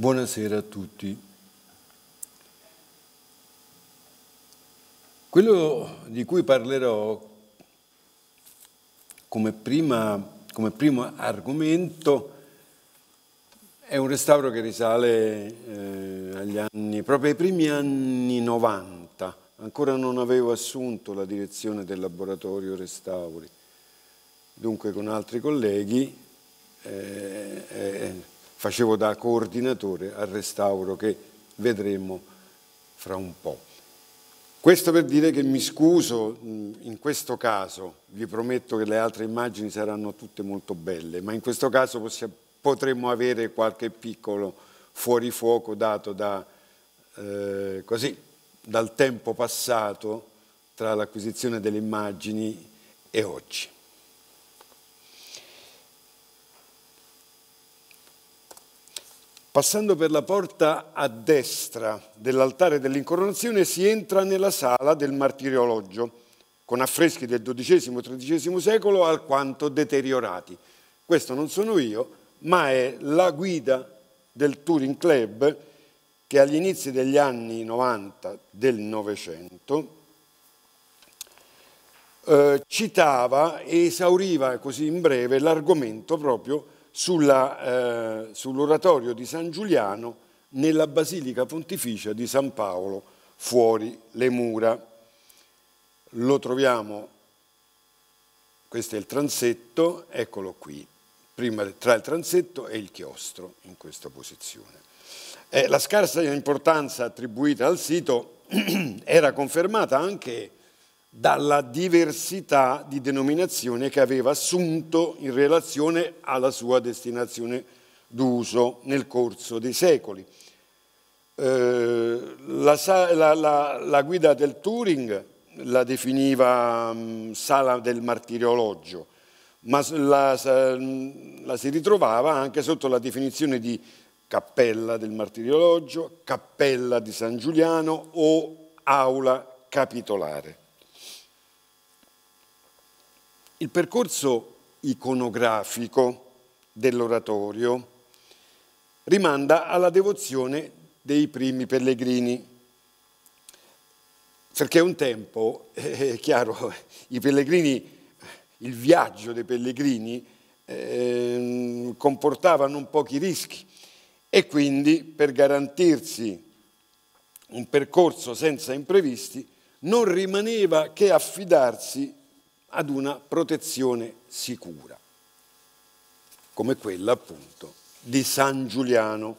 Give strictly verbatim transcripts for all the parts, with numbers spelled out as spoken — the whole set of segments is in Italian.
Buonasera a tutti. Quello di cui parlerò come, prima, come primo argomento è un restauro che risale eh, agli anni, proprio ai primi anni novanta. Ancora non avevo assunto la direzione del laboratorio restauri. Dunque con altri colleghi eh, eh, facevo da coordinatore al restauro che vedremo fra un po'. Questo per dire che mi scuso in questo caso, vi prometto che le altre immagini saranno tutte molto belle, ma in questo caso possiamo, potremmo avere qualche piccolo fuorifuoco dato da, eh, così, dal tempo passato tra l'acquisizione delle immagini e oggi. Passando per la porta a destra dell'altare dell'incoronazione si entra nella sala del martiriologio, con affreschi del dodicesimo e tredicesimo secolo alquanto deteriorati. Questo non sono io, ma è la guida del Touring Club che agli inizi degli anni novanta del Novecento eh, citava e esauriva così in breve l'argomento proprio Sulla, eh, sull'oratorio di San Giuliano nella Basilica Pontificia di San Paolo fuori le mura. Lo troviamo, questo è il transetto, eccolo qui, prima tra il transetto e il chiostro in questa posizione. Eh, la scarsa importanza attribuita al sito era confermata anche dalla diversità di denominazione che aveva assunto in relazione alla sua destinazione d'uso nel corso dei secoli. Eh, la, la, la, la guida del Touring la definiva mh, sala del martiriologio, ma la, la si ritrovava anche sotto la definizione di cappella del martiriologio, cappella di San Giuliano o aula capitolare. Il percorso iconografico dell'oratorio rimanda alla devozione dei primi pellegrini, perché un tempo, è chiaro, i pellegrini, il viaggio dei pellegrini eh, comportava non pochi rischi e quindi per garantirsi un percorso senza imprevisti non rimaneva che affidarsi ad una protezione sicura, come quella appunto di San Giuliano.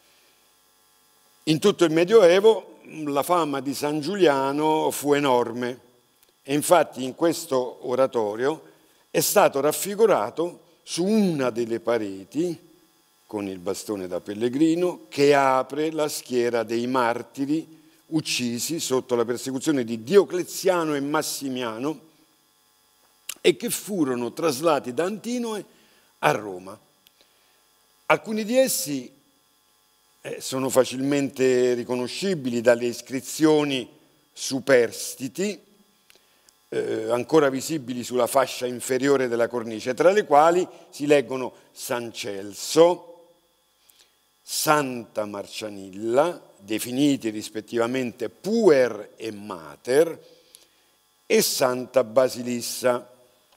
In tutto il Medioevo la fama di San Giuliano fu enorme e infatti in questo oratorio è stato raffigurato su una delle pareti, con il bastone da pellegrino, che apre la schiera dei martiri uccisi sotto la persecuzione di Diocleziano e Massimiano e che furono traslati da Antinoe a Roma. Alcuni di essi eh, sono facilmente riconoscibili dalle iscrizioni superstiti, eh, ancora visibili sulla fascia inferiore della cornice, tra le quali si leggono San Celso, Santa Marcianilla, definiti rispettivamente Puer e Mater, e Santa Basilissa.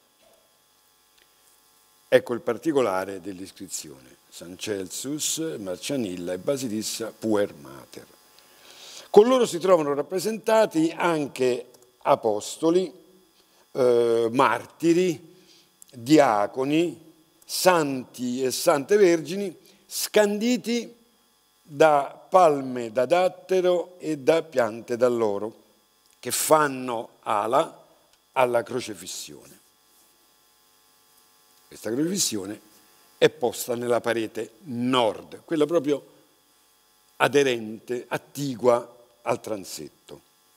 Ecco il particolare dell'iscrizione, San Celsus, Marcianilla e Basilissa Puer Mater. Con loro si trovano rappresentati anche apostoli, eh, martiri, diaconi, santi e sante vergini, scanditi da palme da dattero e da piante d'alloro, che fanno ala alla crocefissione. Questa crocifissione è posta nella parete nord, quella proprio aderente, attigua al transetto.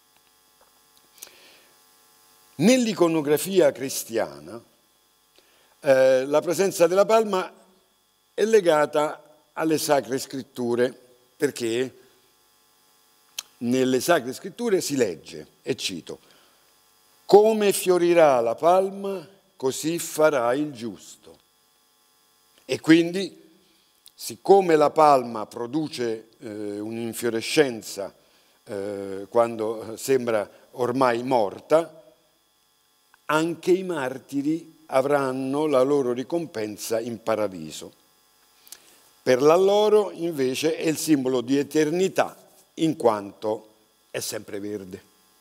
Nell'iconografia cristiana eh, la presenza della palma è legata alle Sacre Scritture, perché nelle Sacre Scritture si legge, e cito, «Come fiorirà la palma, così farà il giusto». E quindi siccome la palma produce eh, un'infiorescenza eh, quando sembra ormai morta, anche i martiri avranno la loro ricompensa in paradiso. Per la loro, invece, è il simbolo di eternità, in quanto è sempre verde.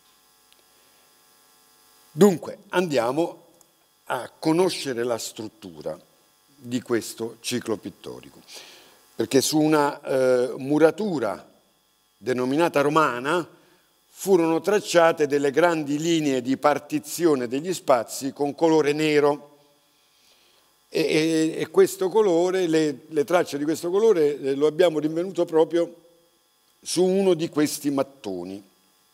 Dunque, andiamo a conoscere la struttura di questo ciclo pittorico, perché su una eh, muratura denominata romana furono tracciate delle grandi linee di partizione degli spazi con colore nero e, e, e questo colore, le, le tracce di questo colore eh, lo abbiamo rinvenuto proprio su uno di questi mattoni.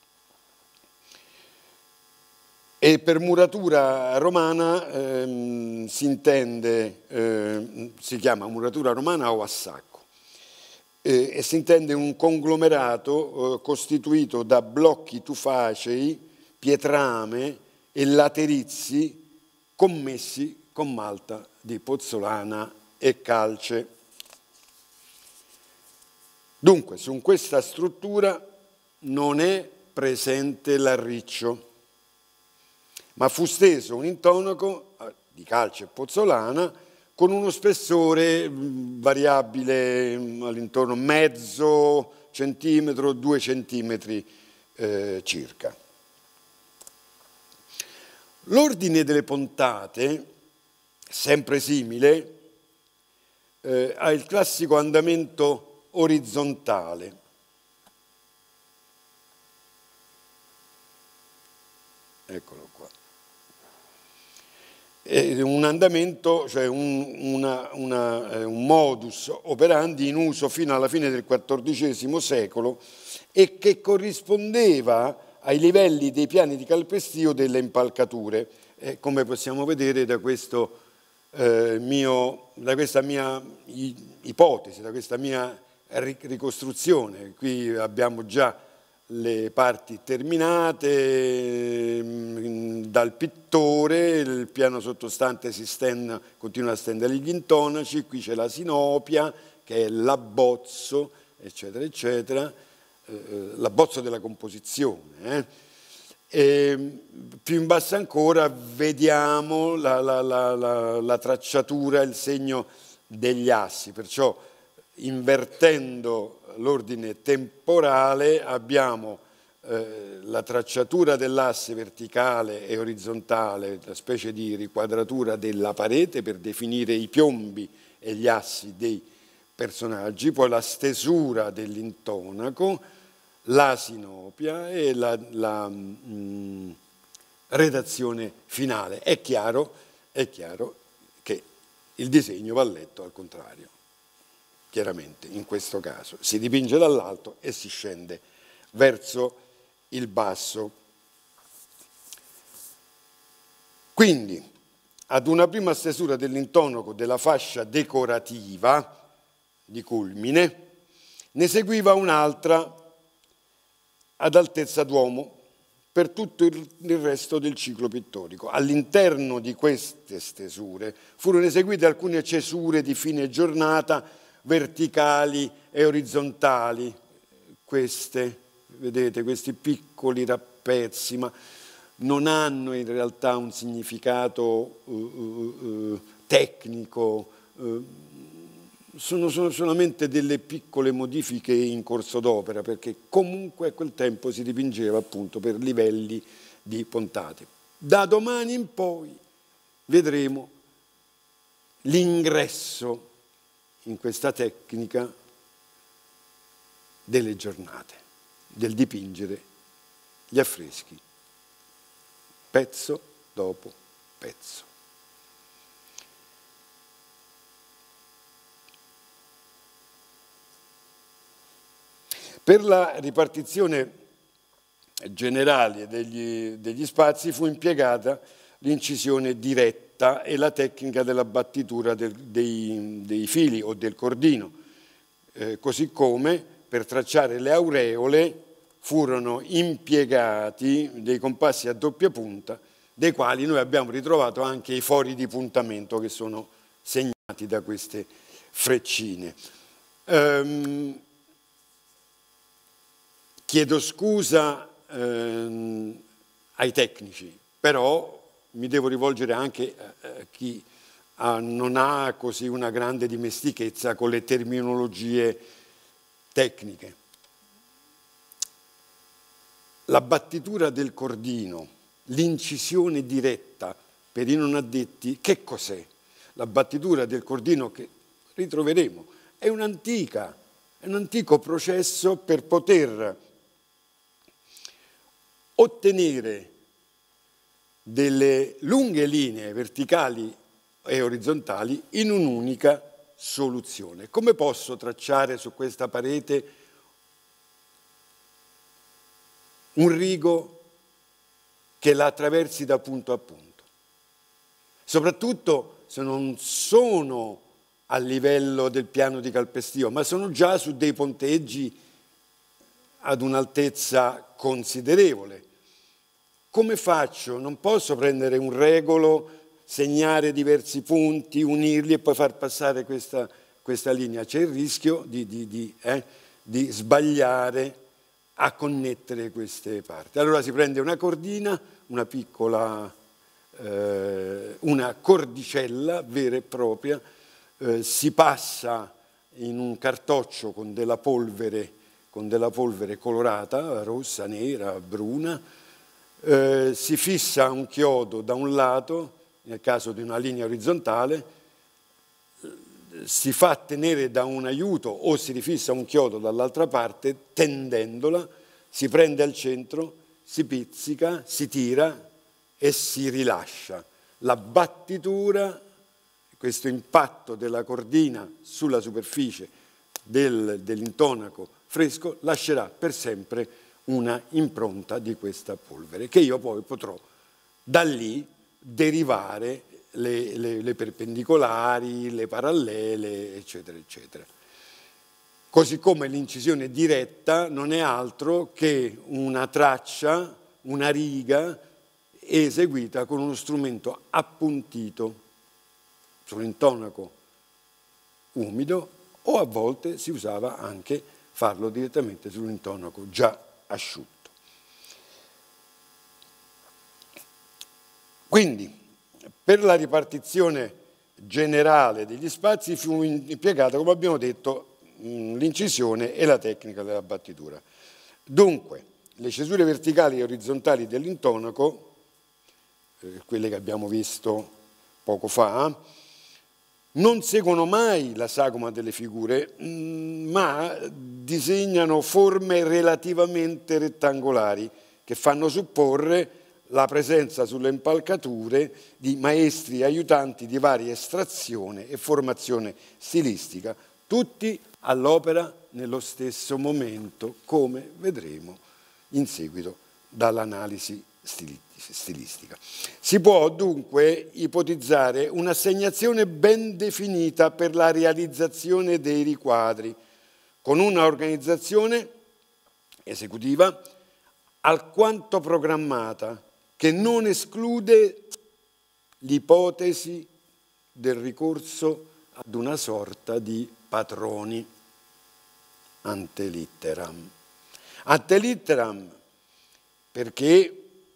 E per muratura romana ehm, si intende, eh, si chiama muratura romana o a sacco. Eh, e si intende un conglomerato eh, costituito da blocchi tufacei, pietrame e laterizi commessi con malta di pozzolana e calce. Dunque, su questa struttura non è presente l'arriccio, ma fu steso un intonaco di calce e pozzolana con uno spessore variabile all'intorno mezzo centimetro, due centimetri eh, circa. L'ordine delle pontate, sempre simile, eh, ha il classico andamento orizzontale. Eccolo qua. È un andamento, cioè un, una, una, un modus operandi in uso fino alla fine del quattordicesimo secolo e che corrispondeva ai livelli dei piani di calpestio delle impalcature, eh, come possiamo vedere da, questo, eh, mio, da questa mia ipotesi, da questa mia ricostruzione. Qui abbiamo già le parti terminate mh, dal pittore, il piano sottostante si stende, continua a stendere gli intonaci, qui c'è la sinopia che è l'abbozzo, eccetera, eccetera, eh, l'abbozzo della composizione. Eh. E più in basso ancora vediamo la, la, la, la, la tracciatura, il segno degli assi, perciò invertendo l'ordine temporale abbiamo eh, la tracciatura dell'asse verticale e orizzontale, una specie di riquadratura della parete per definire i piombi e gli assi dei personaggi, poi la stesura dell'intonaco, la sinopia e la, la mh, redazione finale. È chiaro, è chiaro che il disegno va letto al contrario. Chiaramente, in questo caso, si dipinge dall'alto e si scende verso il basso. Quindi, ad una prima stesura dell'intonaco della fascia decorativa di culmine, ne seguiva un'altra ad altezza d'uomo per tutto il resto del ciclo pittorico. All'interno di queste stesure furono eseguite alcune cesure di fine giornata verticali e orizzontali, queste, vedete, questi piccoli rappezzi, ma non hanno in realtà un significato uh, uh, uh, tecnico, uh, sono, sono solamente delle piccole modifiche in corso d'opera, perché comunque a quel tempo si dipingeva appunto per livelli di pontate. Da domani in poi vedremo l'ingresso in questa tecnica delle giornate, del dipingere gli affreschi, pezzo dopo pezzo. Per la ripartizione generale degli, degli spazi fu impiegata l'incisione diretta e la tecnica della battitura del, dei, dei fili o del cordino, eh, così come per tracciare le aureole furono impiegati dei compassi a doppia punta, dei quali noi abbiamo ritrovato anche i fori di puntamento che sono segnati da queste freccine. Ehm, chiedo scusa ehm, ai tecnici, però mi devo rivolgere anche a chi ha, non ha così una grande dimestichezza con le terminologie tecniche. La battitura del cordino, l'incisione diretta per i non addetti, che cos'è? La battitura del cordino che ritroveremo è un'antica, è un antico processo per poter ottenere delle lunghe linee verticali e orizzontali in un'unica soluzione. Come posso tracciare su questa parete un rigo che la attraversi da punto a punto? Soprattutto se non sono a livello del piano di calpestio, ma sono già su dei ponteggi ad un'altezza considerevole. Come faccio? Non posso prendere un regolo, segnare diversi punti, unirli e poi far passare questa, questa linea. C'è il rischio di, di, di, eh, di sbagliare a connettere queste parti. Allora si prende una cordina, una piccola, eh, una cordicella vera e propria, eh, si passa in un cartoccio con della polvere, con della polvere colorata, rossa, nera, bruna, eh, si fissa un chiodo da un lato, nel caso di una linea orizzontale, si fa tenere da un aiuto o si rifissa un chiodo dall'altra parte, tendendola, si prende al centro, si pizzica, si tira e si rilascia. La battitura, questo impatto della cordina sulla superficie del, dell'intonaco fresco, lascerà per sempre una impronta di questa polvere, che io poi potrò da lì derivare le, le, le perpendicolari, le parallele, eccetera, eccetera. Così come l'incisione diretta non è altro che una traccia, una riga eseguita con uno strumento appuntito sull'intonaco umido, o a volte si usava anche farlo direttamente sull'intonaco già asciutto. Quindi, per la ripartizione generale degli spazi fu impiegata, come abbiamo detto, l'incisione e la tecnica della battitura. Dunque, le cesure verticali e orizzontali dell'intonaco, eh, quelle che abbiamo visto poco fa, non seguono mai la sagoma delle figure, ma disegnano forme relativamente rettangolari che fanno supporre la presenza sulle impalcature di maestri aiutanti di varia estrazione e formazione stilistica, tutti all'opera nello stesso momento, come vedremo in seguito dall'analisi stilistica. Si può dunque ipotizzare un'assegnazione ben definita per la realizzazione dei riquadri, con una organizzazione esecutiva alquanto programmata, che non esclude l'ipotesi del ricorso ad una sorta di patroni ante litteram. Ante litteram perché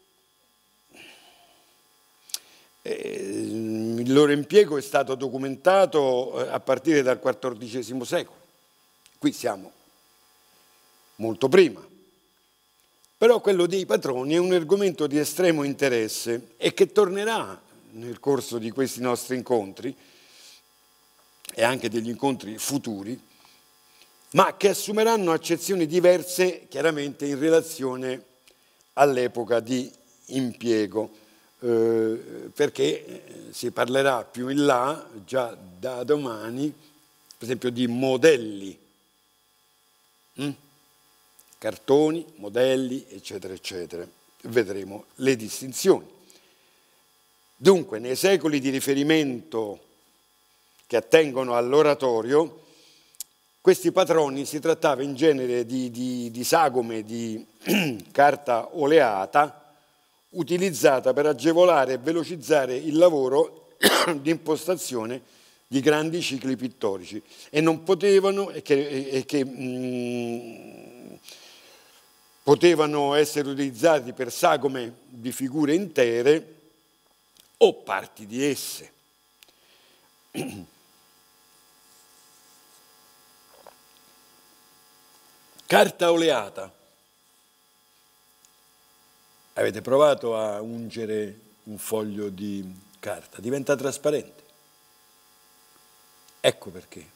il loro impiego è stato documentato a partire dal quattordicesimo secolo. Qui siamo molto prima. Però quello dei patroni è un argomento di estremo interesse e che tornerà nel corso di questi nostri incontri e anche degli incontri futuri, ma che assumeranno accezioni diverse chiaramente in relazione all'epoca di impiego, eh, perché si parlerà più in là, già da domani, per esempio di modelli, hm? cartoni, modelli, eccetera, eccetera. Vedremo le distinzioni. Dunque, nei secoli di riferimento che attengono all'oratorio, questi patroni si trattava in genere di, di, di sagome di carta oleata utilizzata per agevolare e velocizzare il lavoro di impostazione di grandi cicli pittorici e non potevano, e che, e che mh, potevano essere utilizzati per sagome di figure intere o parti di esse. Carta oleata. Avete provato a ungere un foglio di carta? Diventa trasparente. Ecco perché.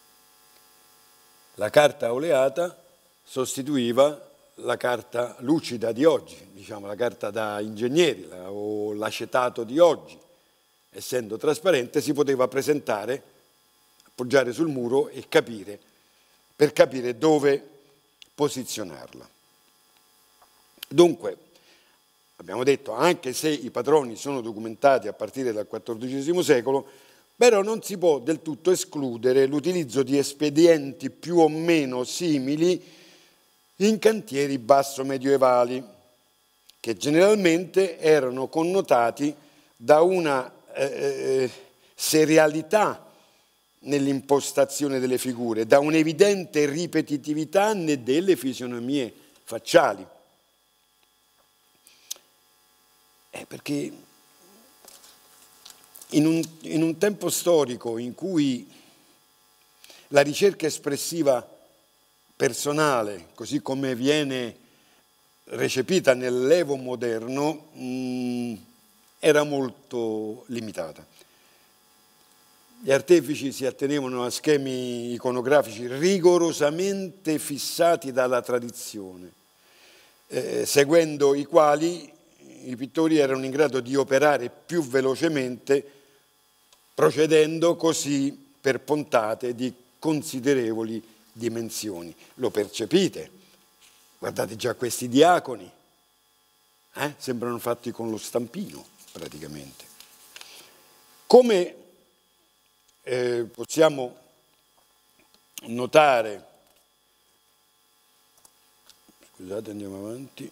La carta oleata sostituiva la carta lucida di oggi, diciamo la carta da ingegneri la, o l'acetato di oggi. Essendo trasparente si poteva presentare, appoggiare sul muro e capire, per capire dove posizionarla. Dunque, abbiamo detto, anche se i patroni sono documentati a partire dal quattordicesimo secolo, però non si può del tutto escludere l'utilizzo di espedienti più o meno simili in cantieri basso-medievali, che generalmente erano connotati da una eh, serialità nell'impostazione delle figure, da un'evidente ripetitività delle fisionomie facciali. Eh, perché in un, in un tempo storico in cui la ricerca espressiva personale, così come viene recepita nell'Evo moderno, mh, era molto limitata. Gli artefici si attenevano a schemi iconografici rigorosamente fissati dalla tradizione, eh, seguendo i quali i pittori erano in grado di operare più velocemente, procedendo così per pontate di considerevoli dimensioni. Lo percepite? Guardate già questi diaconi, eh? Sembrano fatti con lo stampino praticamente. Come eh, possiamo notare, scusate, andiamo avanti.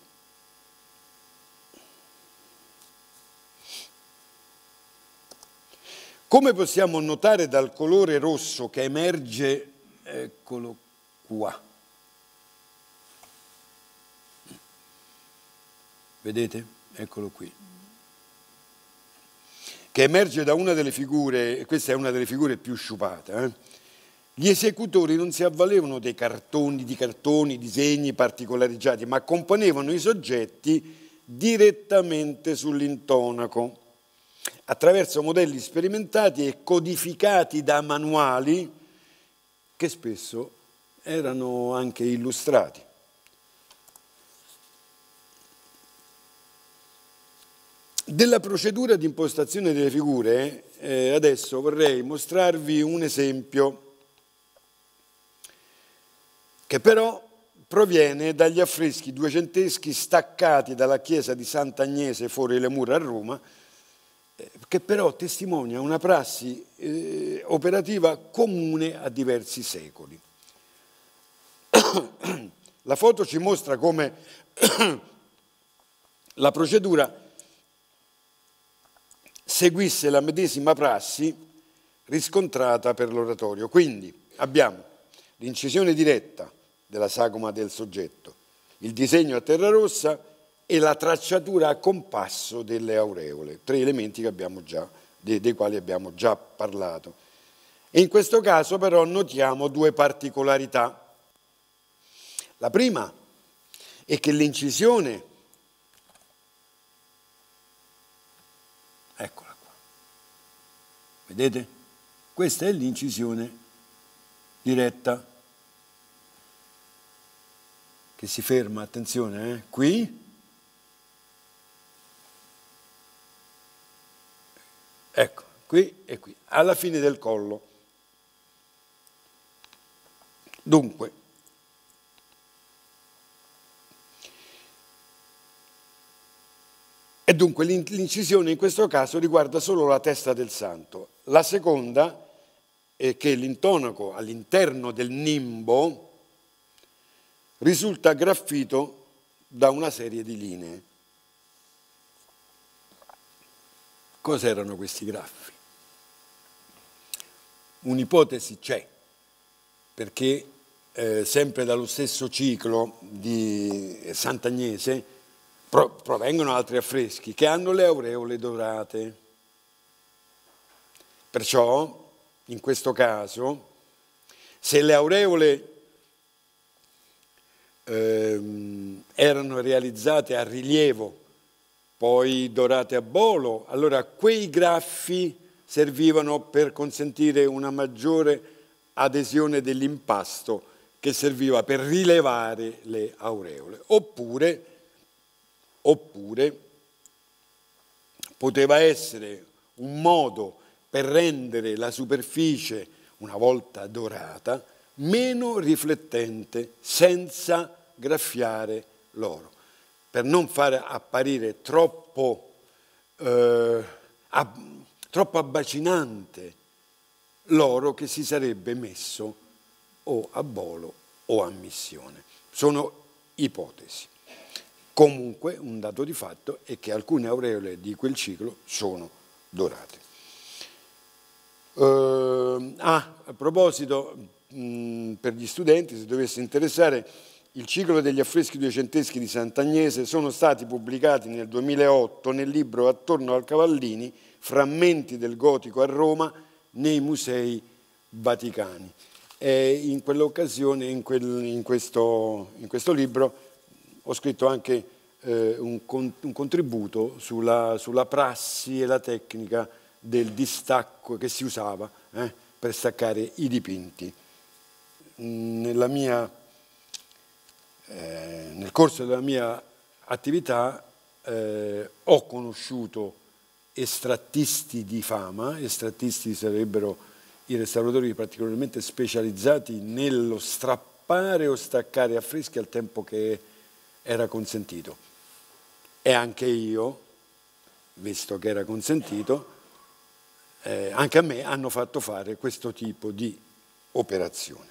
Come possiamo notare dal colore rosso che emerge, eccolo qua, vedete? Eccolo qui, che emerge da una delle figure, e questa è una delle figure più sciupate, eh? Gli esecutori non si avvalevano dei cartoni, di cartoni, disegni particolarizzati, ma componevano i soggetti direttamente sull'intonaco, attraverso modelli sperimentati e codificati da manuali che spesso erano anche illustrati. Della procedura di impostazione delle figure, eh, adesso vorrei mostrarvi un esempio che però proviene dagli affreschi duecenteschi staccati dalla chiesa di Sant'Agnese fuori le mura a Roma, che però testimonia una prassi eh, operativa comune a diversi secoli. La foto ci mostra come la procedura seguisse la medesima prassi riscontrata per l'oratorio. Quindi abbiamo l'incisione diretta della sagoma del soggetto, il disegno a terra rossa e la tracciatura a compasso delle aureole, tre elementi che abbiamo già, dei, dei quali abbiamo già parlato. E in questo caso però notiamo due particolarità. La prima è che l'incisione, eccola qua, vedete? Questa è l'incisione diretta, che si ferma, attenzione, eh? Qui, ecco, qui e qui, alla fine del collo. Dunque, e dunque l'incisione in questo caso riguarda solo la testa del santo. La seconda è che l'intonaco all'interno del nimbo risulta graffito da una serie di linee. Cos'erano questi graffi? un'ipotesi c'è, perché eh, sempre dallo stesso ciclo di Sant'Agnese pro provengono altri affreschi che hanno le aureole dorate. Perciò, in questo caso, se le aureole ehm, erano realizzate a rilievo, poi dorate a bolo, allora quei graffi servivano per consentire una maggiore adesione dell'impasto che serviva per rilevare le aureole. Oppure, oppure poteva essere un modo per rendere la superficie, una volta dorata, meno riflettente, senza graffiare l'oro, per non fare apparire troppo, eh, ab troppo abbacinante l'oro che si sarebbe messo o a bolo o a missione. Sono ipotesi. Comunque un dato di fatto è che alcune aureole di quel ciclo sono dorate. Uh, ah, a proposito, mh, per gli studenti, se dovesse interessare, il ciclo degli affreschi duecenteschi di Sant'Agnese sono stati pubblicati nel duemilaotto nel libro Attorno al Cavallini, frammenti del gotico a Roma nei musei vaticani. E in quell'occasione, in, quel, in, questo, in questo libro, ho scritto anche eh, un, con, un contributo sulla, sulla prassi e la tecnica del distacco che si usava eh, per staccare i dipinti. Nella mia, eh, nel corso della mia attività eh, ho conosciuto estrattisti di fama. Estrattisti sarebbero i restauratori particolarmente specializzati nello strappare o staccare affreschi al tempo che era consentito. E anche io, visto che era consentito, eh, anche a me hanno fatto fare questo tipo di operazione.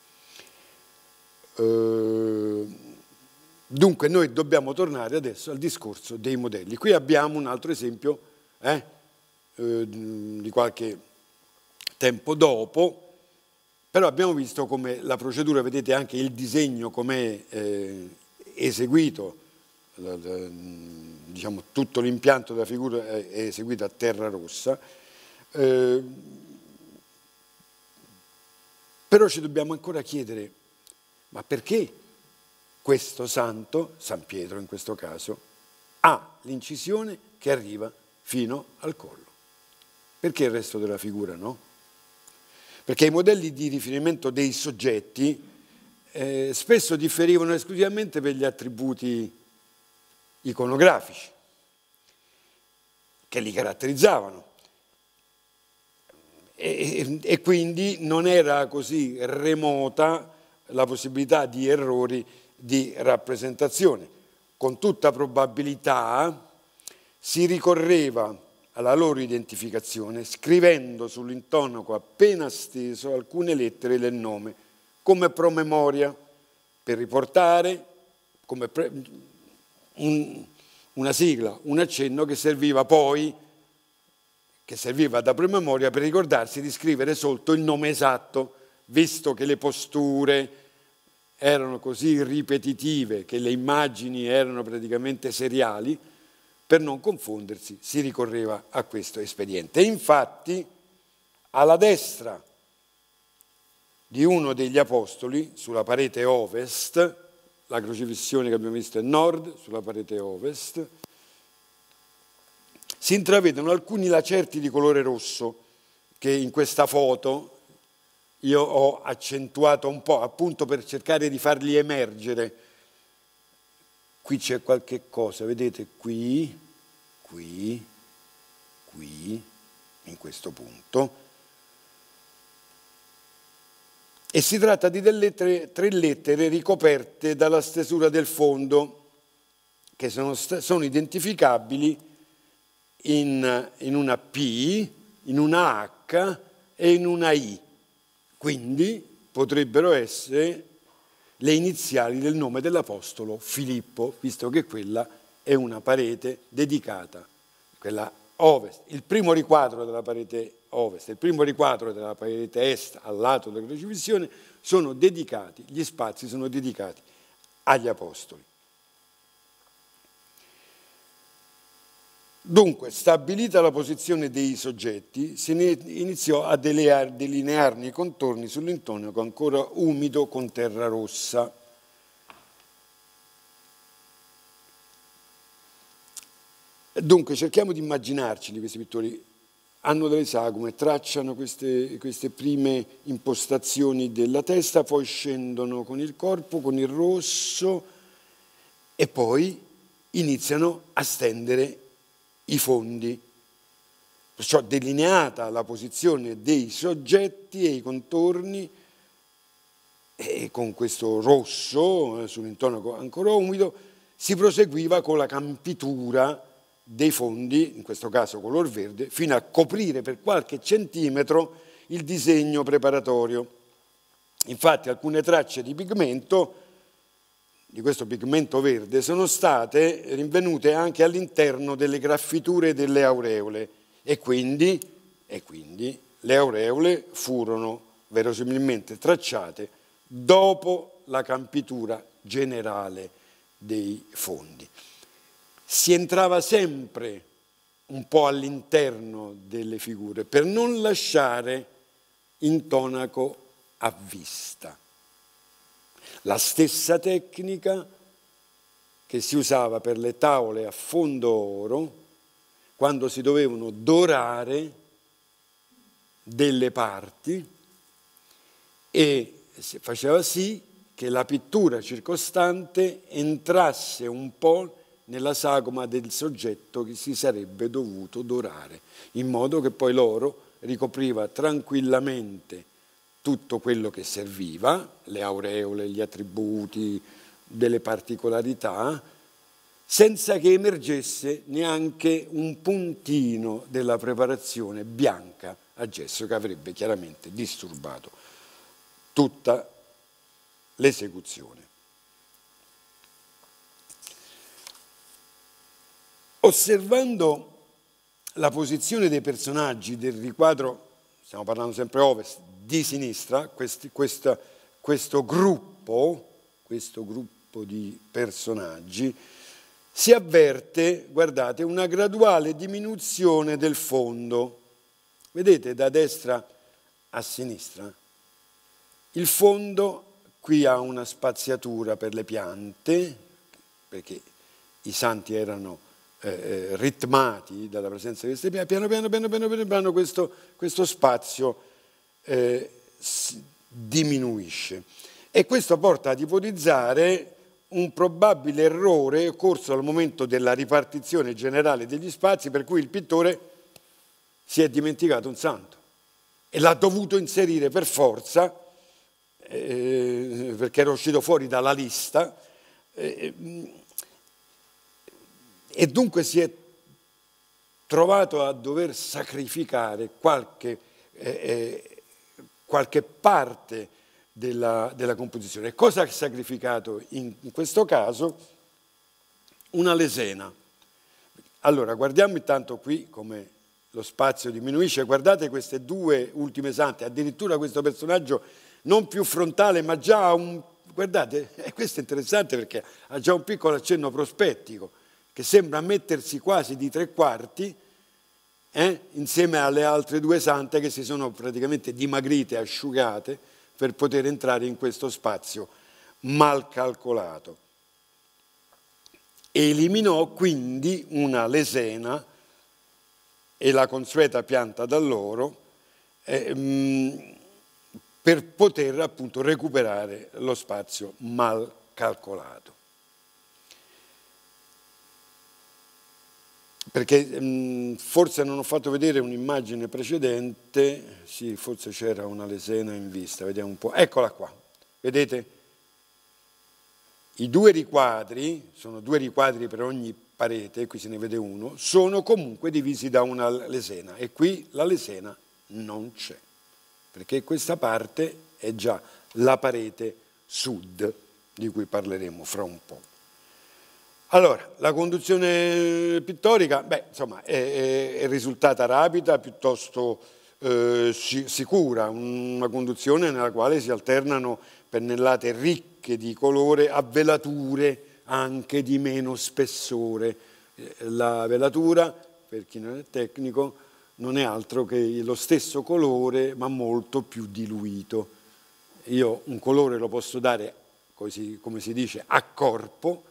Eh, dunque noi dobbiamo tornare adesso al discorso dei modelli. Qui abbiamo un altro esempio eh, eh, di qualche tempo dopo, però abbiamo visto come la procedura, vedete anche il disegno com'è eh, eseguito, la, la, diciamo tutto l'impianto della figura è, è eseguito a terra rossa, eh, però ci dobbiamo ancora chiedere, ma perché questo santo, San Pietro in questo caso, ha l'incisione che arriva fino al collo? Perché il resto della figura no? Perché i modelli di riferimento dei soggetti eh, spesso differivano esclusivamente per gli attributi iconografici che li caratterizzavano e, e quindi non era così remota la possibilità di errori di rappresentazione. Con tutta probabilità si ricorreva alla loro identificazione scrivendo sull'intonaco appena steso alcune lettere del nome come promemoria per riportare come pre un, una sigla, un accenno che serviva poi che serviva da promemoria per ricordarsi di scrivere sotto il nome esatto, visto che le posture erano così ripetitive, che le immagini erano praticamente seriali. Per non confondersi si ricorreva a questo espediente. E infatti alla destra di uno degli apostoli, sulla parete ovest, la crocifissione che abbiamo visto è nord, sulla parete ovest, si intravedono alcuni lacerti di colore rosso che in questa foto io ho accentuato un po', appunto per cercare di farli emergere. Qui c'è qualche cosa, vedete qui, qui, qui, in questo punto. E si tratta di delle lettere, tre lettere ricoperte dalla stesura del fondo, che sono, sono identificabili in, in una P, in una H e in una I. Quindi potrebbero essere le iniziali del nome dell'apostolo Filippo, visto che quella è una parete dedicata, quella ovest, il primo riquadro della parete ovest e il primo riquadro della parete est al lato della crocifissione sono dedicati, gli spazi sono dedicati agli apostoli. Dunque, stabilita la posizione dei soggetti, si iniziò a delinearne i contorni sull'intonaco ancora umido con terra rossa. Dunque, cerchiamo di immaginarci questi pittori. Hanno delle sagume, tracciano queste, queste prime impostazioni della testa, poi scendono con il corpo, con il rosso, e poi iniziano a stendere i fondi. Perciò delineata la posizione dei soggetti e i contorni, e con questo rosso eh, sull'intonaco ancora umido, si proseguiva con la campitura dei fondi, in questo caso color verde, fino a coprire per qualche centimetro il disegno preparatorio. Infatti alcune tracce di pigmento, di questo pigmento verde, sono state rinvenute anche all'interno delle graffiture delle aureole e quindi, e quindi le aureole furono verosimilmente tracciate dopo la campitura generale dei fondi. Si entrava sempre un po' all'interno delle figure per non lasciare intonaco a vista. La stessa tecnica che si usava per le tavole a fondo oro quando si dovevano dorare delle parti e faceva sì che la pittura circostante entrasse un po' nella sagoma del soggetto che si sarebbe dovuto dorare, in modo che poi l'oro ricopriva tranquillamente tutto quello che serviva, le aureole, gli attributi, delle particolarità, senza che emergesse neanche un puntino della preparazione bianca a gesso che avrebbe chiaramente disturbato tutta l'esecuzione. Osservando la posizione dei personaggi del riquadro, stiamo parlando sempre ovest, di sinistra, questi, questa, questo gruppo, questo gruppo di personaggi, si avverte, guardate, una graduale diminuzione del fondo. Vedete da destra a sinistra? Il fondo qui ha una spaziatura per le piante, perché i santi erano eh, ritmati dalla presenza di queste piante, piano piano, piano, piano, piano, piano questo, questo spazio eh, diminuisce. E questo porta ad ipotizzare un probabile errore occorso al momento della ripartizione generale degli spazi, per cui il pittore si è dimenticato un santo e l'ha dovuto inserire per forza, eh, perché era uscito fuori dalla lista, eh, e dunque si è trovato a dover sacrificare qualche, eh, qualche parte della, della composizione. Cosa ha sacrificato in, in questo caso? Una lesena. Allora, guardiamo intanto qui come lo spazio diminuisce, guardate queste due ultime sante, addirittura questo personaggio non più frontale ma già un, guardate, e questo è interessante perché ha già un piccolo accenno prospettico, che sembra mettersi quasi di tre quarti, eh, insieme alle altre due sante che si sono praticamente dimagrite, asciugate, per poter entrare in questo spazio mal calcolato. Eliminò quindi una lesena e la consueta pianta d'alloro eh, mh, per poter appunto recuperare lo spazio mal calcolato. Perché mh, forse non ho fatto vedere un'immagine precedente, sì, forse c'era una lesena in vista, vediamo un po', eccola qua, vedete? I due riquadri, sono due riquadri per ogni parete, qui se ne vede uno, sono comunque divisi da una lesena e qui la lesena non c'è, perché questa parte è già la parete sud, di cui parleremo fra un po'. Allora, la conduzione pittorica, beh, insomma, è, è risultata rapida, piuttosto eh, sicura, una conduzione nella quale si alternano pennellate ricche di colore a velature anche di meno spessore. La velatura, per chi non è tecnico, non è altro che lo stesso colore ma molto più diluito. Io un colore lo posso dare, così, come si dice, a corpo,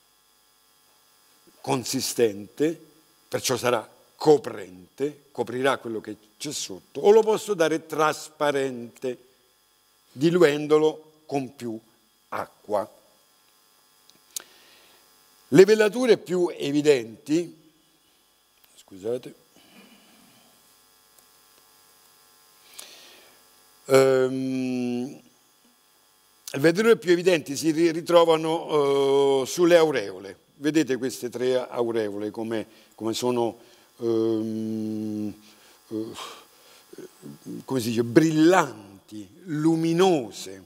consistente, perciò sarà coprente, coprirà quello che c'è sotto, o lo posso dare trasparente, diluendolo con più acqua. Le velature più evidenti, scusate, ehm, le velature più evidenti si ritrovano eh, sulle aureole. Vedete queste tre aureole come, come sono ehm, eh, come si dice, brillanti, luminose.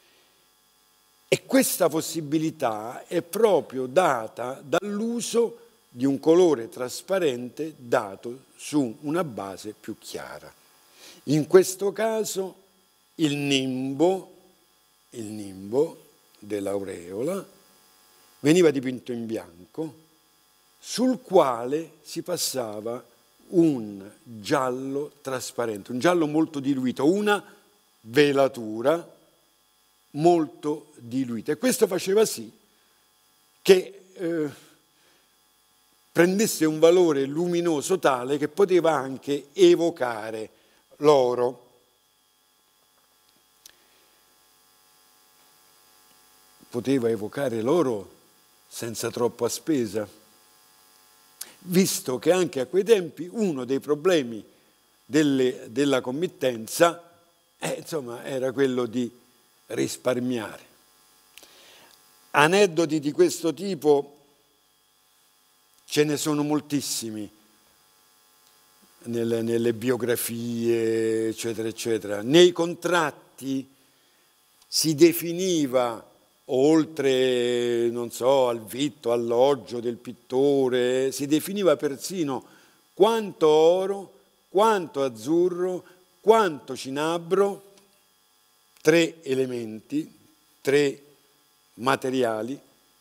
E questa possibilità è proprio data dall'uso di un colore trasparente dato su una base più chiara. In questo caso il nimbo, il nimbo dell'aureola veniva dipinto in bianco, sul quale si passava un giallo trasparente, un giallo molto diluito, una velatura molto diluita. E questo faceva sì che eh, prendesse un valore luminoso tale che poteva anche evocare l'oro. Poteva evocare l'oro senza troppa spesa, visto che anche a quei tempi uno dei problemi delle, della committenza eh, insomma, era quello di risparmiare. Aneddoti di questo tipo ce ne sono moltissimi nelle, nelle biografie, eccetera, eccetera. Nei contratti si definiva, oltre, non so, al vitto, alloggio del pittore, si definiva persino quanto oro, quanto azzurro, quanto cinabro, tre elementi, tre materiali,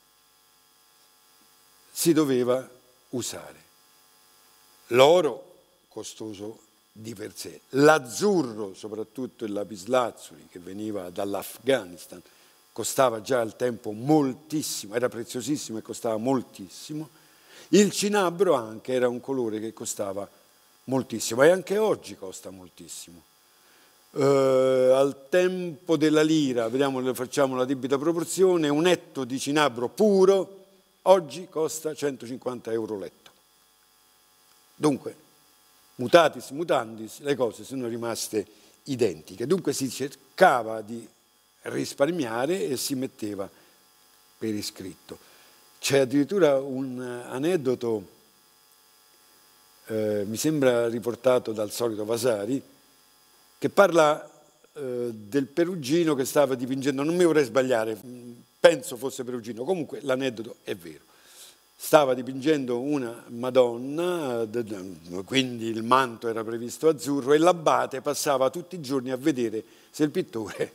si doveva usare. L'oro costoso di per sé, l'azzurro, soprattutto il lapislazzuli che veniva dall'Afghanistan, costava già al tempo moltissimo, era preziosissimo e costava moltissimo. Il cinabro anche era un colore che costava moltissimo e anche oggi costa moltissimo. Uh, al tempo della lira, vediamo, facciamo la debita proporzione, un etto di cinabro puro oggi costa centocinquanta euro letto. Dunque, mutatis mutandis, le cose sono rimaste identiche. Dunque si cercava di risparmiare e si metteva per iscritto. C'è addirittura un aneddoto, eh, mi sembra riportato dal solito Vasari, che parla eh, del Perugino che stava dipingendo, non mi vorrei sbagliare, penso fosse Perugino, comunque l'aneddoto è vero. Stava dipingendo una Madonna, quindi il manto era previsto azzurro, e l'abate passava tutti i giorni a vedere se il pittore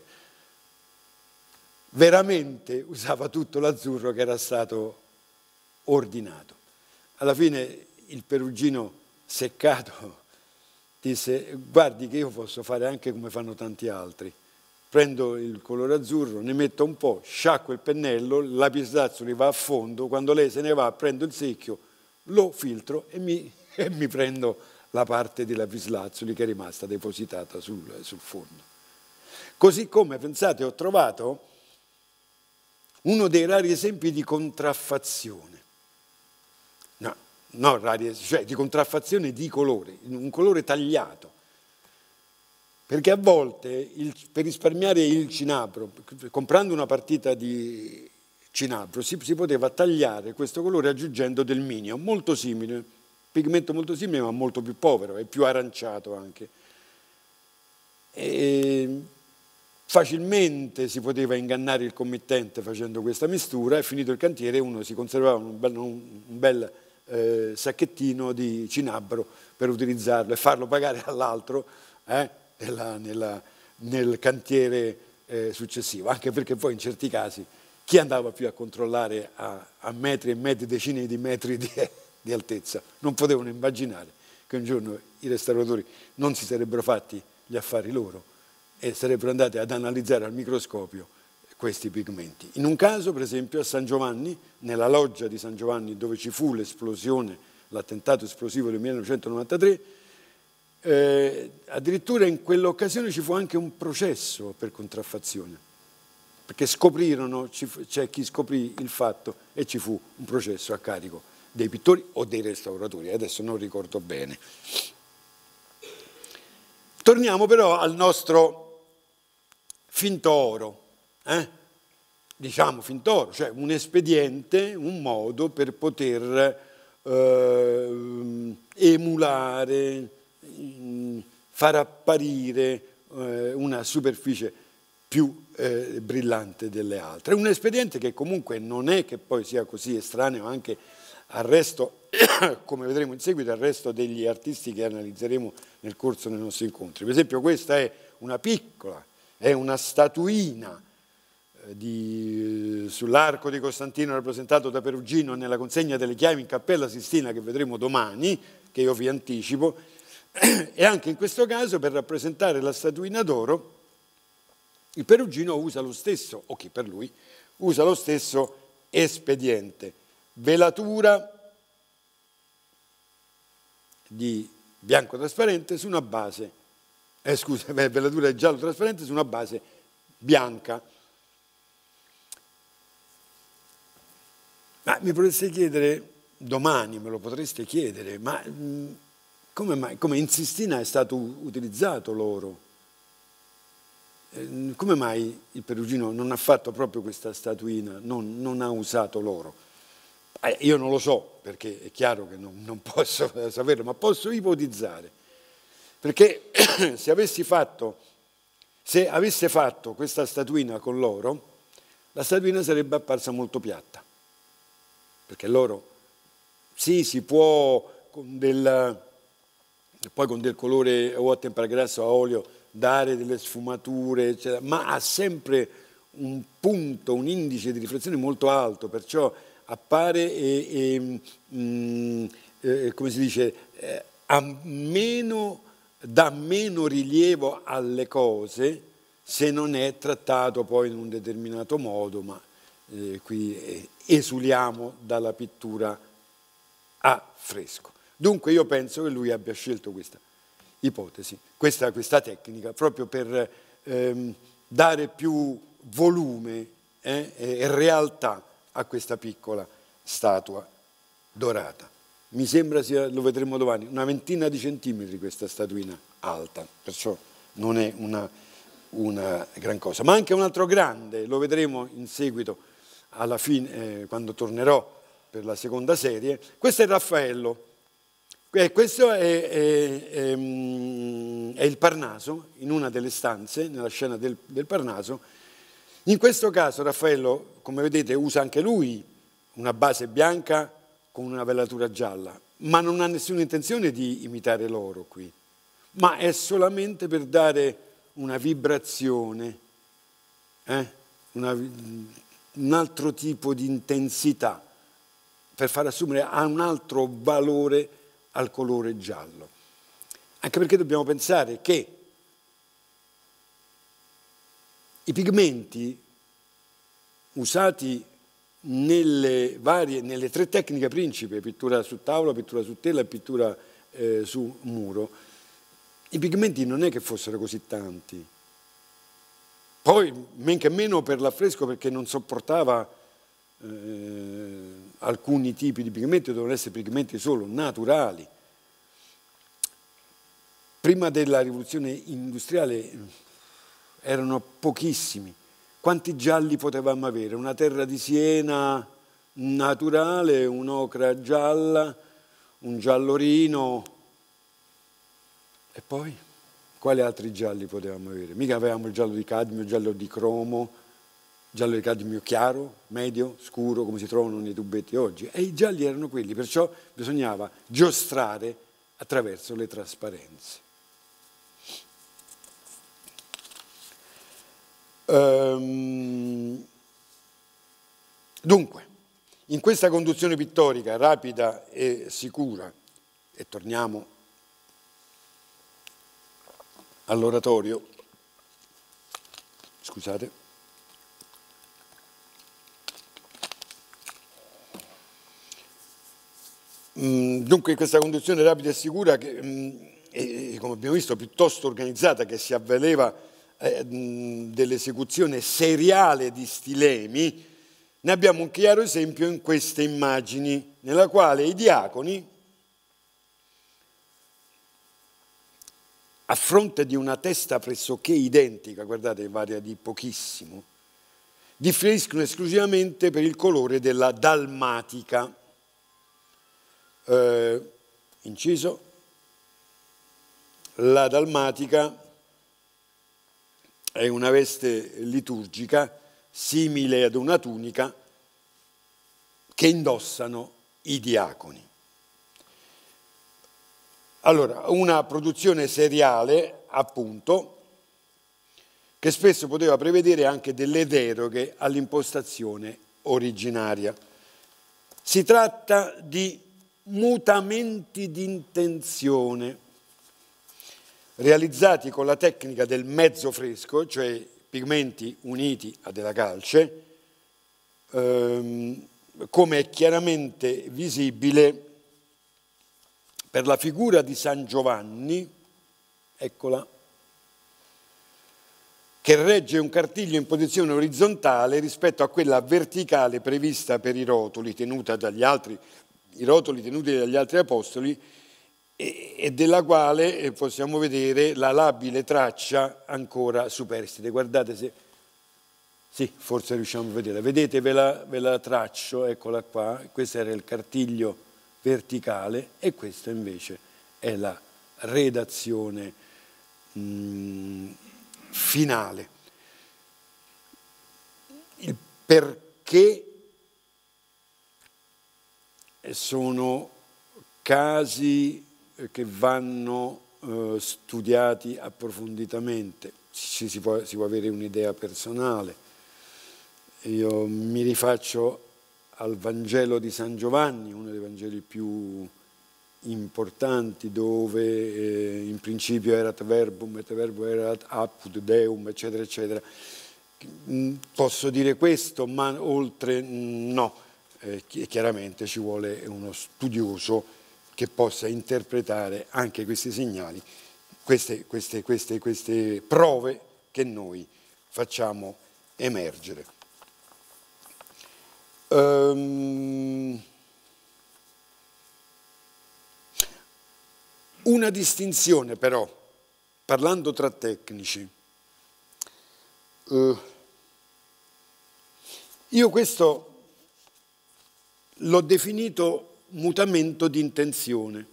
veramente usava tutto l'azzurro che era stato ordinato. Alla fine il Perugino, seccato, disse: guardi che io posso fare anche come fanno tanti altri. Prendo il colore azzurro, ne metto un po', sciacquo il pennello, il lapislazzuli va a fondo, quando lei se ne va prendo il secchio, lo filtro e mi, e mi prendo la parte di lapislazzuli che è rimasta depositata sul, sul fondo. Così come, pensate, ho trovato uno dei rari esempi di contraffazione. No, no rari, cioè di contraffazione di colore, un colore tagliato. Perché a volte, il, per risparmiare il cinabro, comprando una partita di cinabro, si, si poteva tagliare questo colore aggiungendo del minio, molto simile, pigmento molto simile ma molto più povero e più aranciato anche. E facilmente si poteva ingannare il committente facendo questa mistura, e finito il cantiere uno si conservava un bel, un bel eh, sacchettino di cinabro per utilizzarlo e farlo pagare all'altro eh, nella, nella, nel cantiere eh, successivo, anche perché poi in certi casi chi andava più a controllare a, a metri e metri, decine di metri di, di altezza? Non potevano immaginare che un giorno i restauratori non si sarebbero fatti gli affari loro e sarebbero andati ad analizzare al microscopio questi pigmenti. In un caso, per esempio, a San Giovanni, nella loggia di San Giovanni, dove ci fu l'esplosione, l'attentato esplosivo del millenovecentonovantatré, eh, addirittura in quell'occasione ci fu anche un processo per contraffazione, perché scoprirono, c'è chi scoprì il fatto e ci fu un processo a carico dei pittori o dei restauratori, adesso non ricordo bene. Torniamo però al nostro finto oro, eh? diciamo finto oro, cioè un espediente, un modo per poter eh, emulare, far apparire eh, una superficie più eh, brillante delle altre. Un espediente che comunque non è che poi sia così estraneo anche al resto, come vedremo in seguito, al resto degli artisti che analizzeremo nel corso dei nostri incontri. Per esempio questa è una piccola, è una statuina eh, sull'arco di Costantino rappresentato da Perugino nella consegna delle chiavi in Cappella Sistina che vedremo domani, che io vi anticipo, e anche in questo caso per rappresentare la statuina d'oro il Perugino usa lo stesso, o chi per lui, usa lo stesso espediente. Velatura di bianco trasparente su una base, eh, scusa, velatura di giallo trasparente su una base bianca. Ma mi potreste chiedere, domani me lo potreste chiedere, ma mh, come mai, come in Sistina è stato utilizzato l'oro? Eh, come mai il Perugino non ha fatto proprio questa statuina, non, non ha usato l'oro? Eh, io non lo so, perché è chiaro che non, non posso saperlo, ma posso ipotizzare. Perché se avessi fatto, se avesse fatto questa statuina con l'oro, la statuina sarebbe apparsa molto piatta. Perché l'oro, sì, si può con del, poi con del colore o a temperatura grassa o a olio dare delle sfumature, eccetera, ma ha sempre un punto, un indice di riflessione molto alto, perciò appare e, e mh, eh, come si dice, eh, a meno, dà meno rilievo alle cose se non è trattato poi in un determinato modo, ma eh, qui eh, esuliamo dalla pittura a fresco. Dunque io penso che lui abbia scelto questa ipotesi, questa, questa tecnica, proprio per ehm, dare più volume eh, e realtà a questa piccola statua dorata. Mi sembra sia, lo vedremo domani, una ventina di centimetri questa statuina alta, perciò non è una, una gran cosa. Ma anche un altro grande, lo vedremo in seguito, alla fine, eh, quando tornerò per la seconda serie. Questo è Raffaello. Eh, questo è, è, è, è il Parnaso, in una delle stanze, nella scena del, del Parnaso. In questo caso Raffaello, come vedete, usa anche lui una base bianca con una velatura gialla, ma non ha nessuna intenzione di imitare l'oro qui, ma è solamente per dare una vibrazione, eh? una, un altro tipo di intensità, per far assumere a un altro valore al colore giallo. Anche perché dobbiamo pensare che i pigmenti usati nelle, varie, nelle tre tecniche principi, pittura su tavola, pittura su tela e pittura eh, su muro, i pigmenti non è che fossero così tanti. Poi, men che meno per l'affresco, perché non sopportava eh, alcuni tipi di pigmenti, dovevano essere pigmenti solo naturali. Prima della rivoluzione industriale erano pochissimi. Quanti gialli potevamo avere? Una terra di siena naturale, un'ocra gialla, un giallorino. E poi quali altri gialli potevamo avere? Mica avevamo il giallo di cadmio, il giallo di cromo, giallo di cadmio chiaro, medio, scuro, come si trovano nei tubetti oggi. E i gialli erano quelli, perciò bisognava giostrare attraverso le trasparenze. Ehm, dunque, in questa conduzione pittorica rapida e sicura, e torniamo all'oratorio, scusate, dunque in questa conduzione rapida e sicura, che, e, come abbiamo visto, piuttosto organizzata, che si avvaleva eh, dell'esecuzione seriale di stilemi, ne abbiamo un chiaro esempio in queste immagini, nella quale i diaconi, a fronte di una testa pressoché identica, guardate, varia di pochissimo, differiscono esclusivamente per il colore della dalmatica. Eh, inciso, la dalmatica è una veste liturgica simile ad una tunica che indossano i diaconi. Allora, una produzione seriale, appunto, che spesso poteva prevedere anche delle deroghe all'impostazione originaria. Si tratta di mutamenti di intenzione realizzati con la tecnica del mezzo fresco, cioè pigmenti uniti a della calce, ehm, come è chiaramente visibile per la figura di San Giovanni, eccola, che regge un cartiglio in posizione orizzontale rispetto a quella verticale prevista per i rotoli, tenuta dagli altri, i rotoli tenuti dagli altri apostoli, e, e della quale possiamo vedere la labile traccia ancora superstite. Guardate se... Sì, forse riusciamo a vedere. Vedete, ve la, ve la traccio, eccola qua. Questo era il cartiglio verticale e questa invece è la redazione mh, finale. Il perché sono casi che vanno eh, studiati approfonditamente, ci si può, si può avere un'idea personale. Io mi rifaccio al Vangelo di San Giovanni, uno dei Vangeli più importanti, dove eh, in principio erat verbum, et verbum erat apud Deum, eccetera, eccetera. Posso dire questo, ma oltre no. Eh, chiaramente ci vuole uno studioso che possa interpretare anche questi segnali, queste, queste, queste, queste prove che noi facciamo emergere. Um, una distinzione però, parlando tra tecnici, uh, io questo l'ho definito mutamento di intenzione.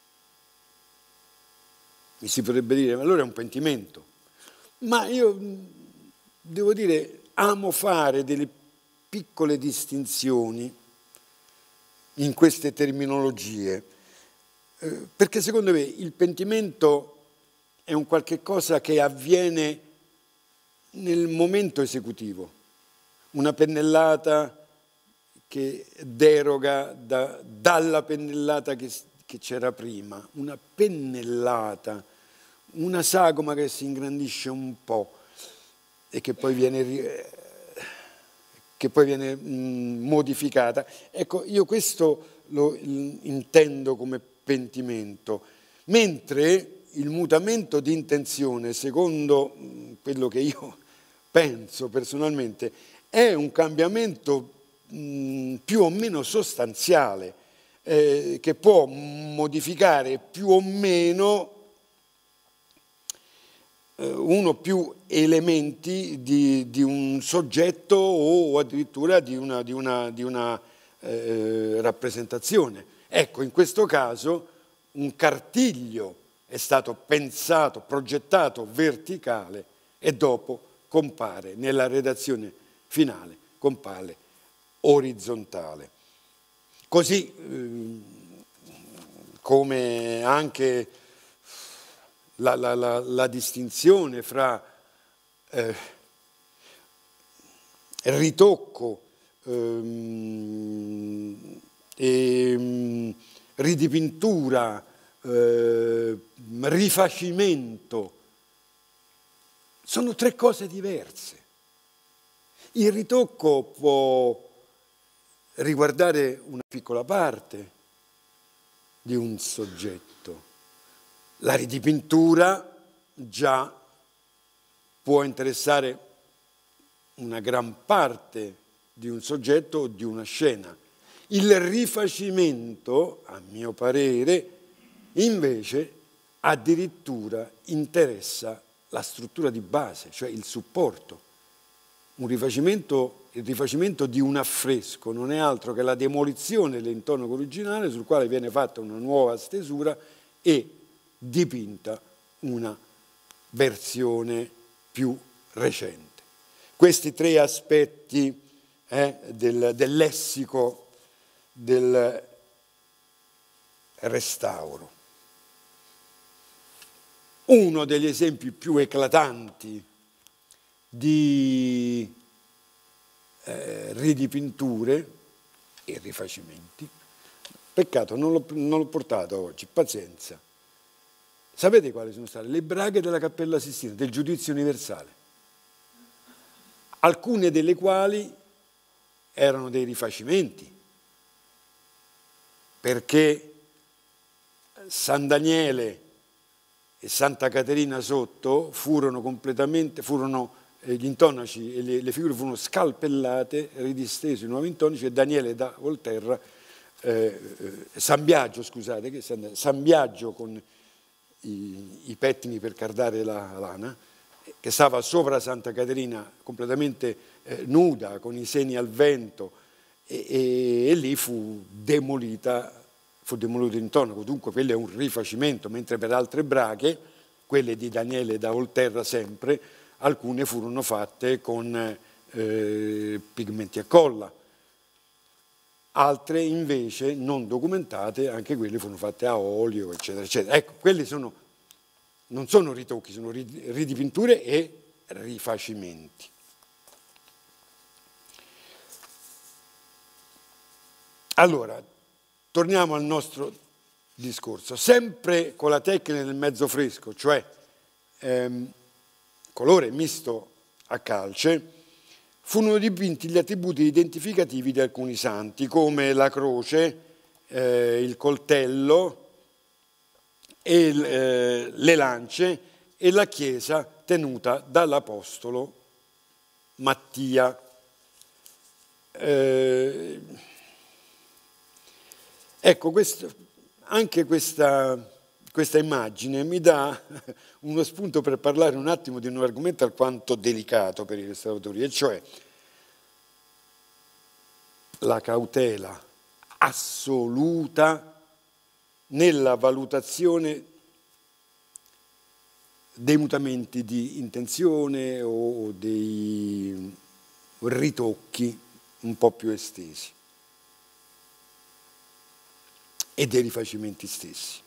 Mi si potrebbe dire, ma allora è un pentimento. Ma io devo dire, amo fare delle piccole distinzioni in queste terminologie, eh, perché secondo me il pentimento è un qualche cosa che avviene nel momento esecutivo, una pennellata che deroga da, dalla pennellata che, che c'era prima, una pennellata, una sagoma che si ingrandisce un po' e che poi viene, che poi viene mh, modificata. Ecco, io questo lo intendo come pentimento, mentre il mutamento di intenzione, secondo mh, quello che io penso personalmente, è un cambiamento più o meno sostanziale, eh, che può modificare più o meno eh, uno o più elementi di, di un soggetto o addirittura di una, di una, di una eh, rappresentazione. Ecco, in questo caso un cartiglio è stato pensato, progettato verticale e dopo compare nella redazione finale, compare orizzontale. Così eh, come anche la, la, la, la distinzione fra eh, ritocco ehm, e ridipintura, eh, rifacimento, sono tre cose diverse. Il ritocco può riguardare una piccola parte di un soggetto, la ridipintura già può interessare una gran parte di un soggetto o di una scena. Il rifacimento, a mio parere, invece addirittura interessa la struttura di base, cioè il supporto. Un rifacimento, il rifacimento di un affresco non è altro che la demolizione dell'intonaco originale sul quale viene fatta una nuova stesura e dipinta una versione più recente. Questi tre aspetti eh, del, del lessico del restauro. Uno degli esempi più eclatanti di eh, ridipinture e rifacimenti, peccato non l'ho, non l'ho portato oggi, pazienza. Sapete quali sono state? Le braghe della Cappella Sistina, del Giudizio Universale, alcune delle quali erano dei rifacimenti, perché San Daniele e Santa Caterina sotto furono completamente, furono, eh, gli intonaci e le, le figure furono scalpellate, ridistesi i nuovi intonaci e Daniele da Volterra, eh, eh, San Biagio, scusate, che San, San Biagio con i, i pettini per cardare la lana, che stava sopra Santa Caterina completamente eh, nuda, con i seni al vento, e, e, e lì fu demolita, fu demolito l'intonaco, dunque quello è un rifacimento, mentre per altre braghe, quelle di Daniele da Volterra sempre, alcune furono fatte con eh, pigmenti a colla, altre invece non documentate, anche quelle furono fatte a olio, eccetera, eccetera. Ecco, quelli sono, non sono ritocchi, sono ridipinture e rifacimenti. Allora, torniamo al nostro discorso, sempre con la tecnica del mezzo fresco, cioè ehm, colore misto a calce, furono dipinti gli attributi identificativi di alcuni santi, come la croce, eh, il coltello, e il, eh, le lance e la chiesa tenuta dall'apostolo Mattia. Eh, ecco, questo, anche questa, questa immagine mi dà uno spunto per parlare un attimo di un argomento alquanto delicato per i restauratori, e cioè la cautela assoluta nella valutazione dei mutamenti di intenzione o dei ritocchi un po' più estesi e dei rifacimenti stessi.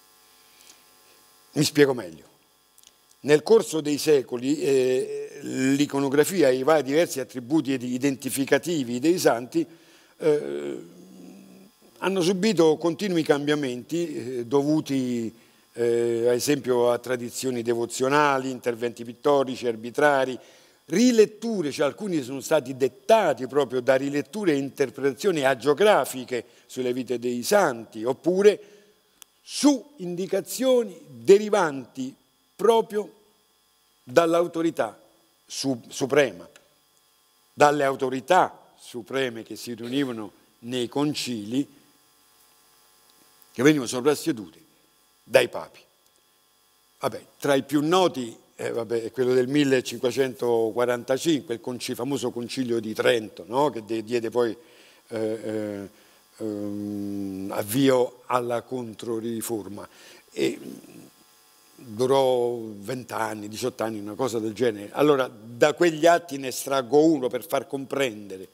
Mi spiego meglio. Nel corso dei secoli eh, l'iconografia e i vari diversi attributi identificativi dei santi eh, hanno subito continui cambiamenti eh, dovuti eh, ad esempio a tradizioni devozionali, interventi pittorici, arbitrari, riletture, cioè alcuni sono stati dettati proprio da riletture e interpretazioni agiografiche sulle vite dei santi, oppure su indicazioni derivanti proprio dall'autorità su, suprema, dalle autorità supreme che si riunivano nei concili, che venivano soprasseduti dai papi. Vabbè, tra i più noti eh, vabbè, è quello del millecinquecentoquarantacinque, il, concilio, il famoso concilio di Trento, no? Che diede poi eh, eh, ehm, avvio alla Controriforma. E, durò vent'anni, diciotto anni, una cosa del genere. Allora, da quegli atti ne estraggo uno per far comprendere.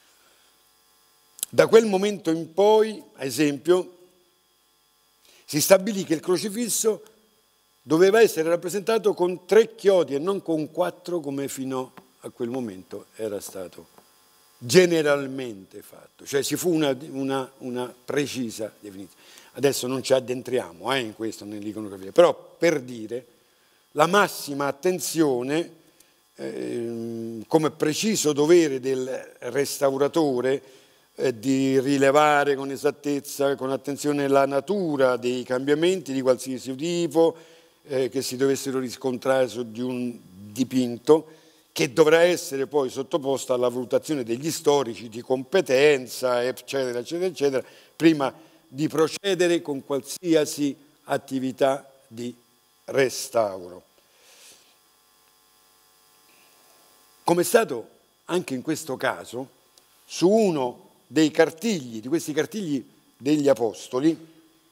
Da quel momento in poi, ad esempio, si stabilì che il crocifisso doveva essere rappresentato con tre chiodi e non con quattro come fino a quel momento era stato generalmente fatto. Cioè ci fu una, una, una precisa definizione. Adesso non ci addentriamo eh, in questo, nell'iconografia, però per dire la massima attenzione eh, come preciso dovere del restauratore eh, di rilevare con esattezza, con attenzione la natura dei cambiamenti di qualsiasi tipo eh, che si dovessero riscontrare su di un dipinto, che dovrà essere poi sottoposto alla valutazione degli storici di competenza, eccetera, eccetera, eccetera, prima di procedere con qualsiasi attività di restauro. Come è stato anche in questo caso, su uno dei cartigli, di questi cartigli degli Apostoli,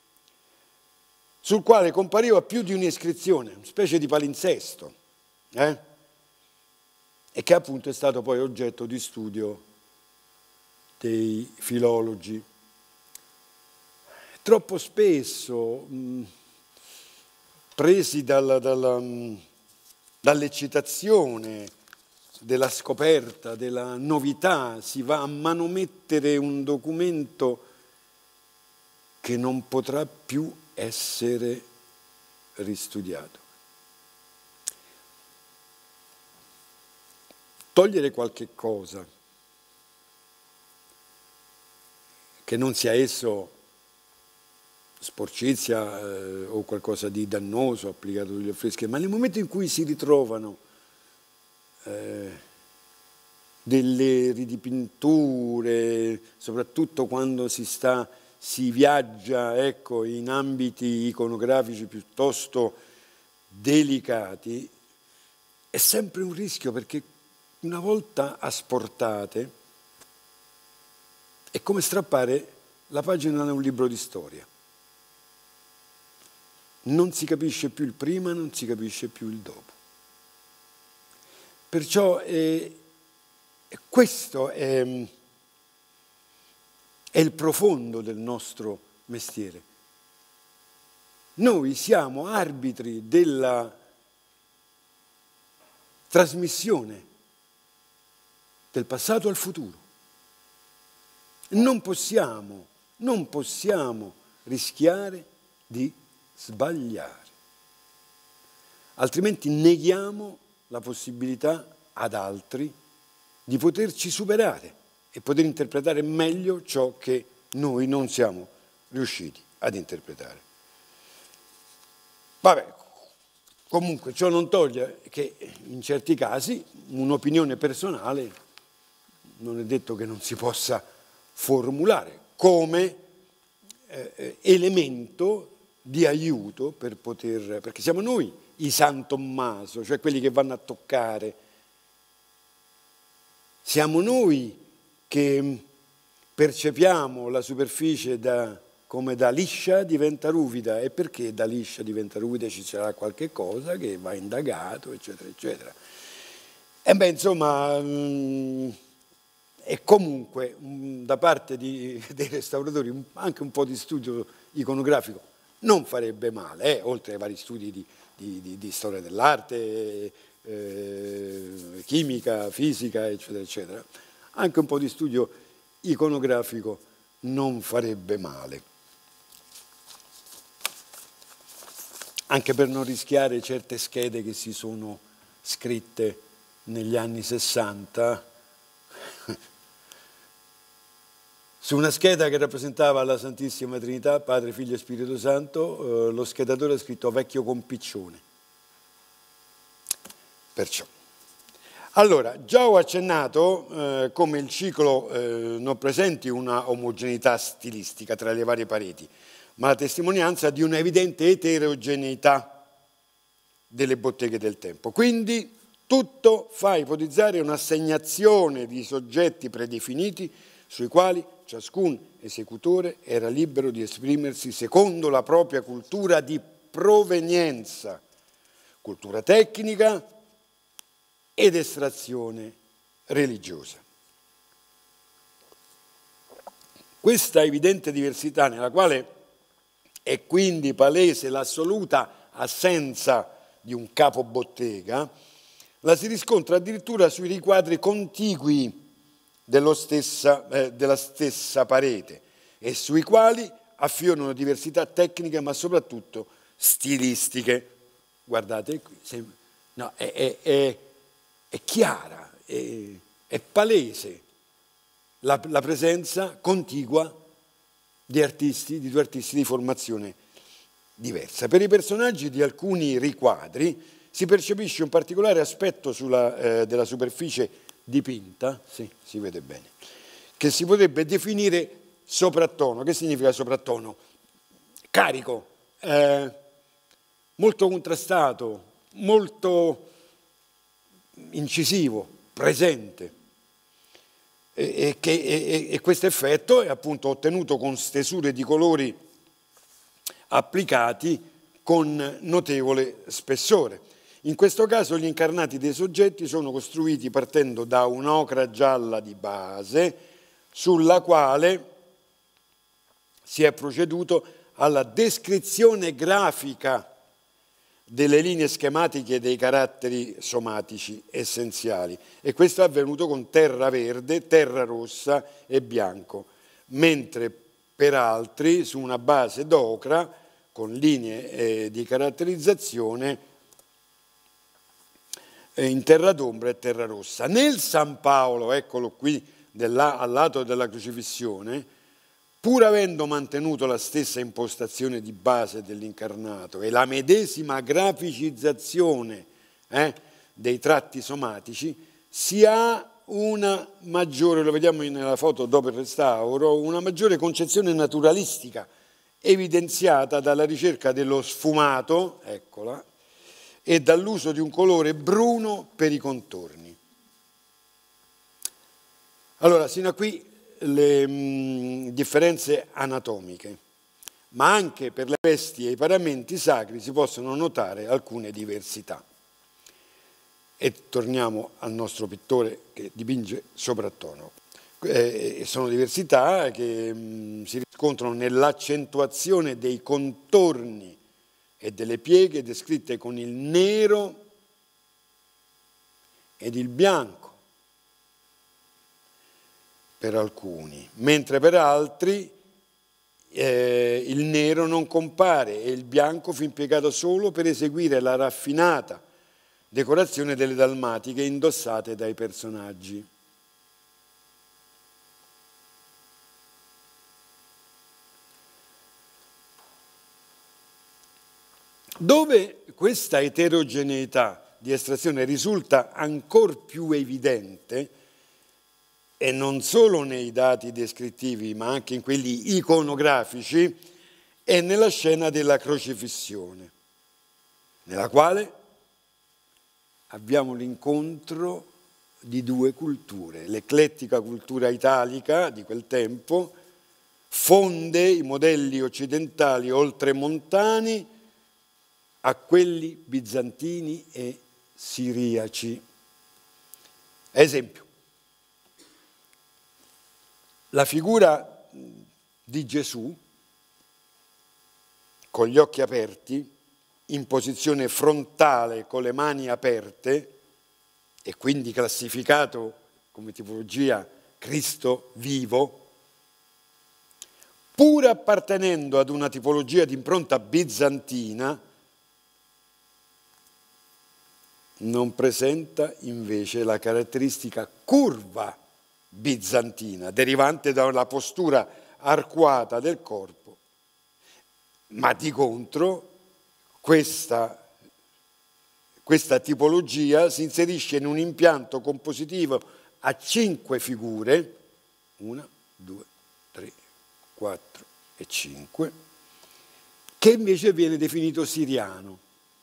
sul quale compariva più di un'iscrizione, una specie di palinsesto, eh? e che appunto è stato poi oggetto di studio dei filologi. Troppo spesso, mh, presi dalla, dalla, mh, dall'eccitazione della scoperta, della novità, si va a manomettere un documento che non potrà più essere ristudiato. Togliere qualche cosa, che non sia esso sporcizia eh, o qualcosa di dannoso applicato agli affreschi, ma nel momento in cui si ritrovano eh, delle ridipinture, soprattutto quando si sta, si viaggia ecco, in ambiti iconografici piuttosto delicati, è sempre un rischio, perché una volta asportate è come strappare la pagina da un libro di storia. Non si capisce più il prima, non si capisce più il dopo. Perciò eh, questo è, è il profondo del nostro mestiere. Noi siamo arbitri della trasmissione del passato al futuro. Non possiamo, non possiamo rischiare di sbagliare, altrimenti neghiamo la possibilità ad altri di poterci superare e poter interpretare meglio ciò che noi non siamo riusciti ad interpretare. Vabbè, comunque ciò non toglie che in certi casi un'opinione personale non è detto che non si possa formulare come eh, elemento di aiuto per poter, perché siamo noi i San Tommaso, cioè quelli che vanno a toccare, siamo noi che percepiamo la superficie da, come da liscia diventa ruvida, e perché da liscia diventa ruvida ci sarà qualche cosa che va indagato, eccetera, eccetera. E beh, insomma, mh, e comunque mh, da parte di, dei restauratori anche un po' di studio iconografico non farebbe male, eh, oltre ai vari studi di, di, di, di storia dell'arte, eh, chimica, fisica, eccetera, eccetera. Anche un po' di studio iconografico non farebbe male. Anche per non rischiare certe schede che si sono scritte negli anni sessanta, su una scheda che rappresentava la Santissima Trinità, Padre, Figlio e Spirito Santo, eh, lo schedatore ha scritto vecchio compiccione. Perciò. Allora, già ho accennato eh, come il ciclo eh, non presenti una omogeneità stilistica tra le varie pareti, ma la testimonianza di una evidente eterogeneità delle botteghe del tempo. Quindi tutto fa ipotizzare un'assegnazione di soggetti predefiniti sui quali ciascun esecutore era libero di esprimersi secondo la propria cultura di provenienza cultura tecnica ed estrazione religiosa. Questa evidente diversità, nella quale è quindi palese l'assoluta assenza di un capobottega, la si riscontra addirittura sui riquadri contigui dello stessa, eh, della stessa parete e sui quali affiorano diversità tecniche ma soprattutto stilistiche. Guardate qui, sembra, no, è, è, è, è chiara, è, è palese la, la presenza contigua di artisti, di due artisti di formazione diversa. Per i personaggi di alcuni riquadri si percepisce un particolare aspetto sulla, eh, della superficie dipinta, sì, si vede bene, che si potrebbe definire soprattono. Che significa soprattono? Carico, eh, molto contrastato, molto incisivo, presente. E, che, e, e questo effetto è appunto ottenuto con stesure di colori applicati con notevole spessore. In questo caso gli incarnati dei soggetti sono costruiti partendo da un'ocra gialla di base sulla quale si è proceduto alla descrizione grafica delle linee schematiche e dei caratteri somatici essenziali, e questo è avvenuto con terra verde, terra rossa e bianco, mentre per altri su una base d'ocra con linee eh, di caratterizzazione eh, in terra d'ombra e terra rossa. Nel San Paolo, eccolo qui della, al lato della crocifissione, pur avendo mantenuto la stessa impostazione di base dell'incarnato e la medesima graficizzazione eh, dei tratti somatici, si ha una maggiore, lo vediamo nella foto dopo il restauro, una maggiore concezione naturalistica, evidenziata dalla ricerca dello sfumato, eccola, e dall'uso di un colore bruno per i contorni. Allora, sino a qui le mh, differenze anatomiche, ma anche per le vesti e i paramenti sacri si possono notare alcune diversità. E torniamo al nostro pittore che dipinge soprattono. Eh, sono diversità che mh, si riscontrano nell'accentuazione dei contorni e delle pieghe descritte con il nero ed il bianco per alcuni, mentre per altri eh, il nero non compare e il bianco fu impiegato solo per eseguire la raffinata decorazione delle dalmatiche indossate dai personaggi. Dove questa eterogeneità di estrazione risulta ancor più evidente, e non solo nei dati descrittivi ma anche in quelli iconografici, è nella scena della crocifissione, nella quale abbiamo l'incontro di due culture. L'eclettica cultura italica di quel tempo fonde i modelli occidentali oltremontani a quelli bizantini e siriaci. Esempio, la figura di Gesù con gli occhi aperti, in posizione frontale con le mani aperte e quindi classificato come tipologia Cristo vivo, pur appartenendo ad una tipologia di impronta bizantina, non presenta invece la caratteristica curva bizantina, derivante dalla postura arcuata del corpo, ma di contro questa, questa tipologia si inserisce in un impianto compositivo a cinque figure, una, due, tre, quattro e cinque, che invece viene definito siriano.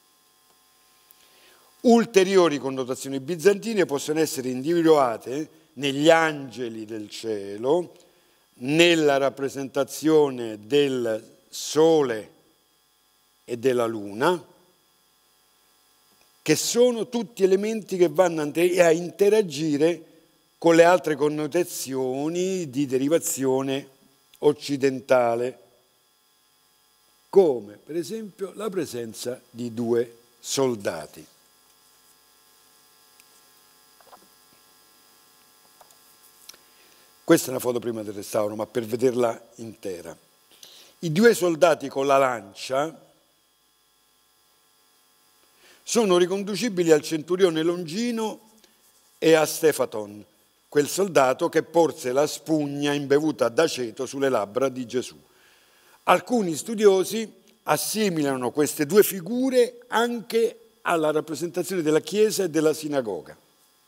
Ulteriori connotazioni bizantine possono essere individuate negli angeli del cielo, nella rappresentazione del sole e della luna, che sono tutti elementi che vanno a interagire con le altre connotazioni di derivazione occidentale, come per esempio la presenza di due soldati. Questa è una foto prima del restauro, ma per vederla intera. I due soldati con la lancia sono riconducibili al centurione Longino e a Stefaton, quel soldato che porse la spugna imbevuta d'aceto sulle labbra di Gesù. Alcuni studiosi assimilano queste due figure anche alla rappresentazione della Chiesa e della sinagoga.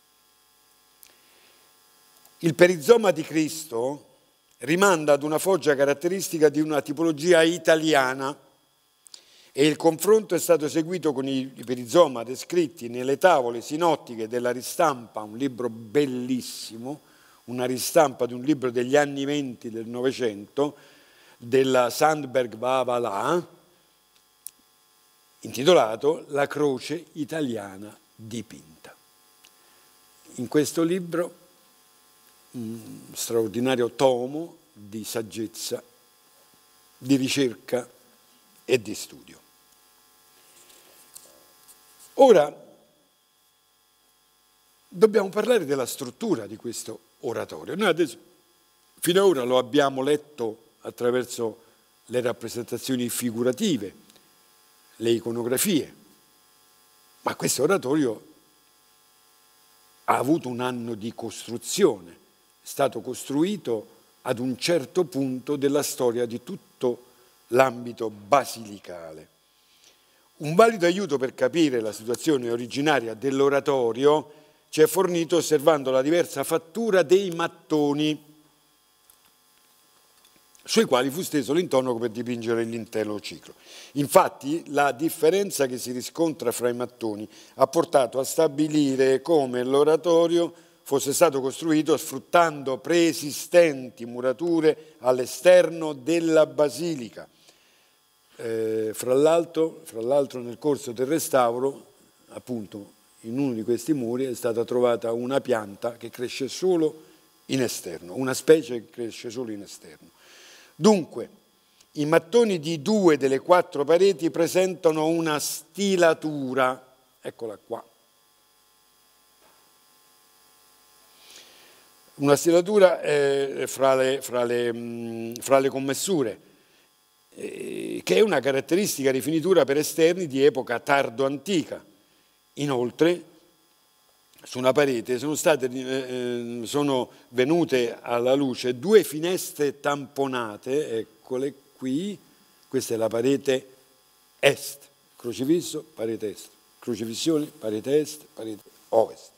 Il perizoma di Cristo rimanda ad una foggia caratteristica di una tipologia italiana e il confronto è stato eseguito con i perizoma descritti nelle tavole sinottiche della ristampa, un libro bellissimo, una ristampa di un libro degli anni venti del Novecento, della Sandberg Vavala, intitolato La croce italiana dipinta. In questo libro, un straordinario tomo di saggezza, di ricerca e di studio. Ora dobbiamo parlare della struttura di questo oratorio. Noi adesso, fino ad ora lo abbiamo letto attraverso le rappresentazioni figurative, le iconografie, ma questo oratorio ha avuto un anno di costruzione, è stato costruito ad un certo punto della storia di tutto l'ambito basilicale. Un valido aiuto per capire la situazione originaria dell'oratorio ci è fornito osservando la diversa fattura dei mattoni sui quali fu steso l'intonaco per dipingere l'intero ciclo. Infatti, la differenza che si riscontra fra i mattoni ha portato a stabilire come l'oratorio fosse stato costruito sfruttando preesistenti murature all'esterno della basilica. Eh, fra l'altro, fra l'altro nel corso del restauro, appunto, in uno di questi muri è stata trovata una pianta che cresce solo in esterno, una specie che cresce solo in esterno. Dunque, i mattoni di due delle quattro pareti presentano una stilatura, eccola qua, una stilatura eh, fra, le, fra, le, mh, fra le commessure, eh, che è una caratteristica di finitura per esterni di epoca tardo-antica. Inoltre, su una parete sono, state, eh, sono venute alla luce due finestre tamponate, eccole qui, questa è la parete est, crocifisso, parete est, crocifissione, parete est, parete ovest.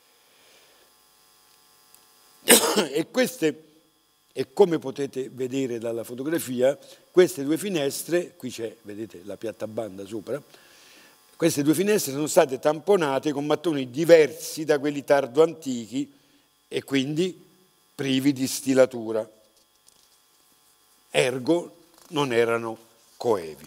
E queste, e come potete vedere dalla fotografia, queste due finestre, qui c'è, vedete, la piattabanda sopra, queste due finestre sono state tamponate con mattoni diversi da quelli tardo-antichi e quindi privi di stilatura. Ergo non erano coevi.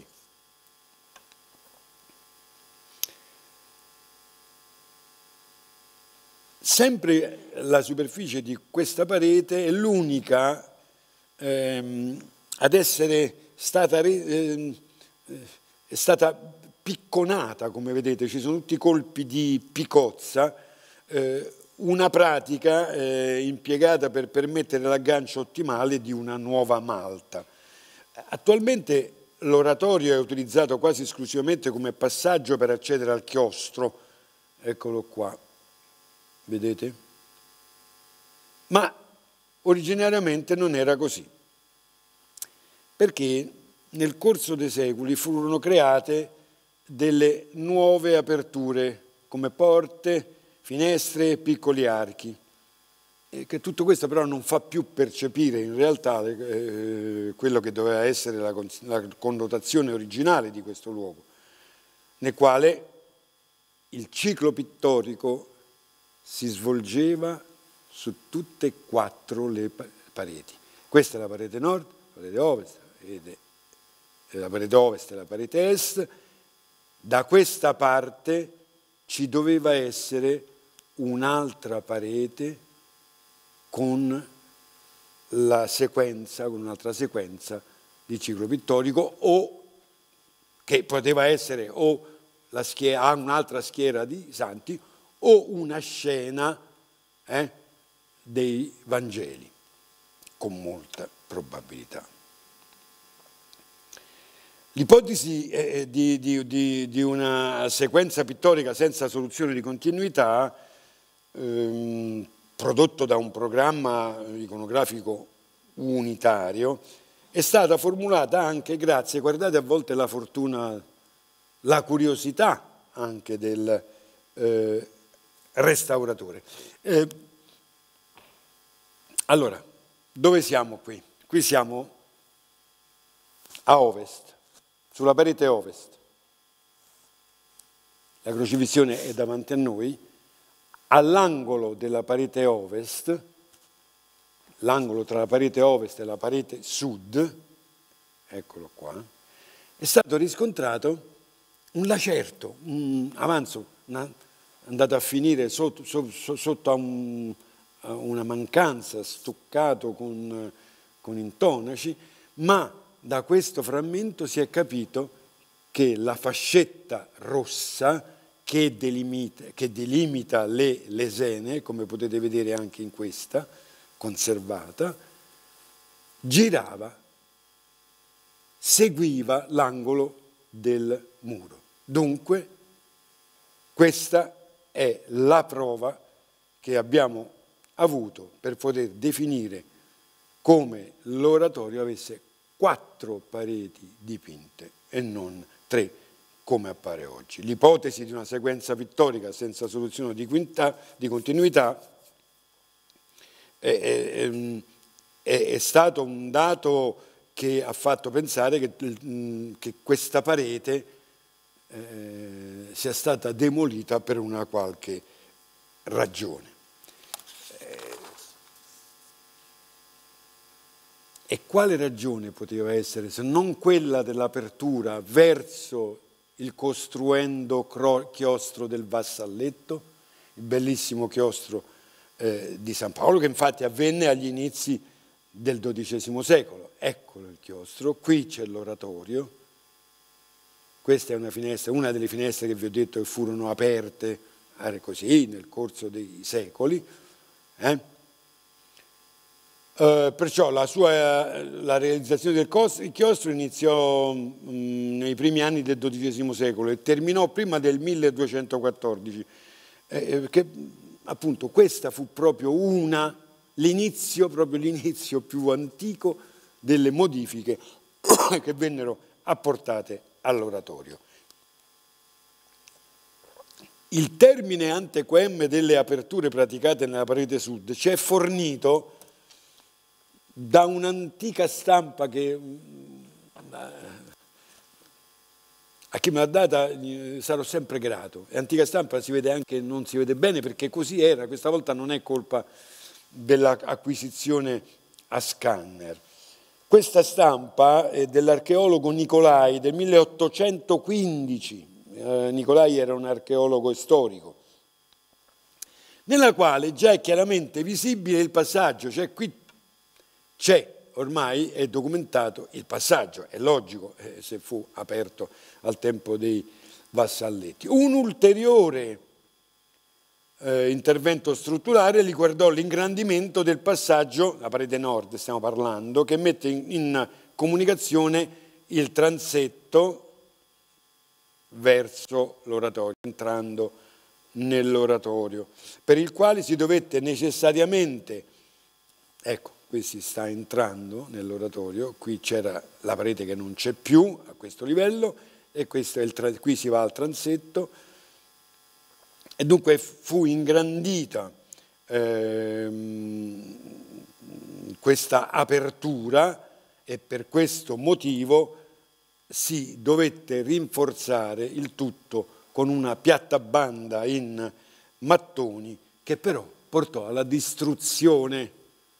Sempre la superficie di questa parete è l'unica ehm, ad essere stata, eh, è stata picconata, come vedete, ci sono tutti i colpi di picozza, eh, una pratica eh, impiegata per permettere l'aggancio ottimale di una nuova malta. Attualmente l'oratorio è utilizzato quasi esclusivamente come passaggio per accedere al chiostro, eccolo qua, vedete? Ma originariamente non era così, perché nel corso dei secoli furono create delle nuove aperture come porte, finestre e piccoli archi, e che tutto questo però non fa più percepire in realtà eh, quello che doveva essere la, la connotazione originale di questo luogo, nel quale il ciclo pittorico si svolgeva su tutte e quattro le pareti. Questa è la parete nord, la parete ovest, la parete ovest e la parete est. Da questa parte ci doveva essere un'altra parete con la sequenza, con un'altra sequenza di ciclo pittorico, o che poteva essere o la schiera, un'altra schiera di santi o una scena eh, dei Vangeli, con molta probabilità. L'ipotesi eh, di, di, di, di una sequenza pittorica senza soluzione di continuità, ehm, prodotto da un programma iconografico unitario, è stata formulata anche grazie, guardate a volte la fortuna, la curiosità anche del eh, restauratore. Eh, allora, dove siamo qui? Qui siamo a ovest, sulla parete ovest. La crocifissione è davanti a noi. All'angolo della parete ovest, l'angolo tra la parete ovest e la parete sud, eccolo qua, è stato riscontrato un lacerto, un avanzo, una, andato a finire sotto, sotto, sotto a, un, a una mancanza, stuccato con, con intonaci, ma da questo frammento si è capito che la fascetta rossa che delimita, che delimita le lesene, come potete vedere anche in questa, conservata, girava, seguiva l'angolo del muro. Dunque, questa è la prova che abbiamo avuto per poter definire come l'oratorio avesse quattro pareti dipinte e non tre, come appare oggi. L'ipotesi di una sequenza pittorica senza soluzione di, quinta, di continuità è, è, è, è stato un dato che ha fatto pensare che, che questa parete eh, sia stata demolita per una qualche ragione. Eh, e quale ragione poteva essere se non quella dell'apertura verso il costruendo chiostro del Vassalletto, il bellissimo chiostro eh, di San Paolo, che infatti avvenne agli inizi del dodicesimo secolo. Eccolo il chiostro, qui c'è l'oratorio, questa è una finestra, una delle finestre che vi ho detto che furono aperte eh, così nel corso dei secoli. Eh? Uh, perciò la, sua, la realizzazione del chiostro iniziò mh, nei primi anni del dodicesimo secolo e terminò prima del milleduecentoquattordici, eh, che appunto questa fu proprio una, l'inizio, proprio l'inizio più antico delle modifiche che vennero apportate all'oratorio. Il termine antequem delle aperture praticate nella parete sud ci è fornito da un'antica stampa che a chi me l'ha data sarò sempre grato. L'antica stampa si vede anche, non si vede bene perché così era, questa volta non è colpa dell'acquisizione a scanner. Questa stampa è dell'archeologo Nicolai del milleottocentoquindici, eh, Nicolai era un archeologo storico, nella quale già è chiaramente visibile il passaggio, cioè qui c'è, ormai è documentato il passaggio, è logico eh, se fu aperto al tempo dei Vassalletti. Un ulteriore eh, intervento strutturale riguardò l'ingrandimento del passaggio, la parete nord stiamo parlando, che mette in, in comunicazione il transetto verso l'oratorio, entrando nell'oratorio, per il quale si dovette necessariamente, ecco, qui si sta entrando nell'oratorio, qui c'era la parete che non c'è più a questo livello e questo è il qui si va al transetto e dunque fu ingrandita ehm, questa apertura e per questo motivo si dovette rinforzare il tutto con una piattabanda in mattoni che però portò alla distruzione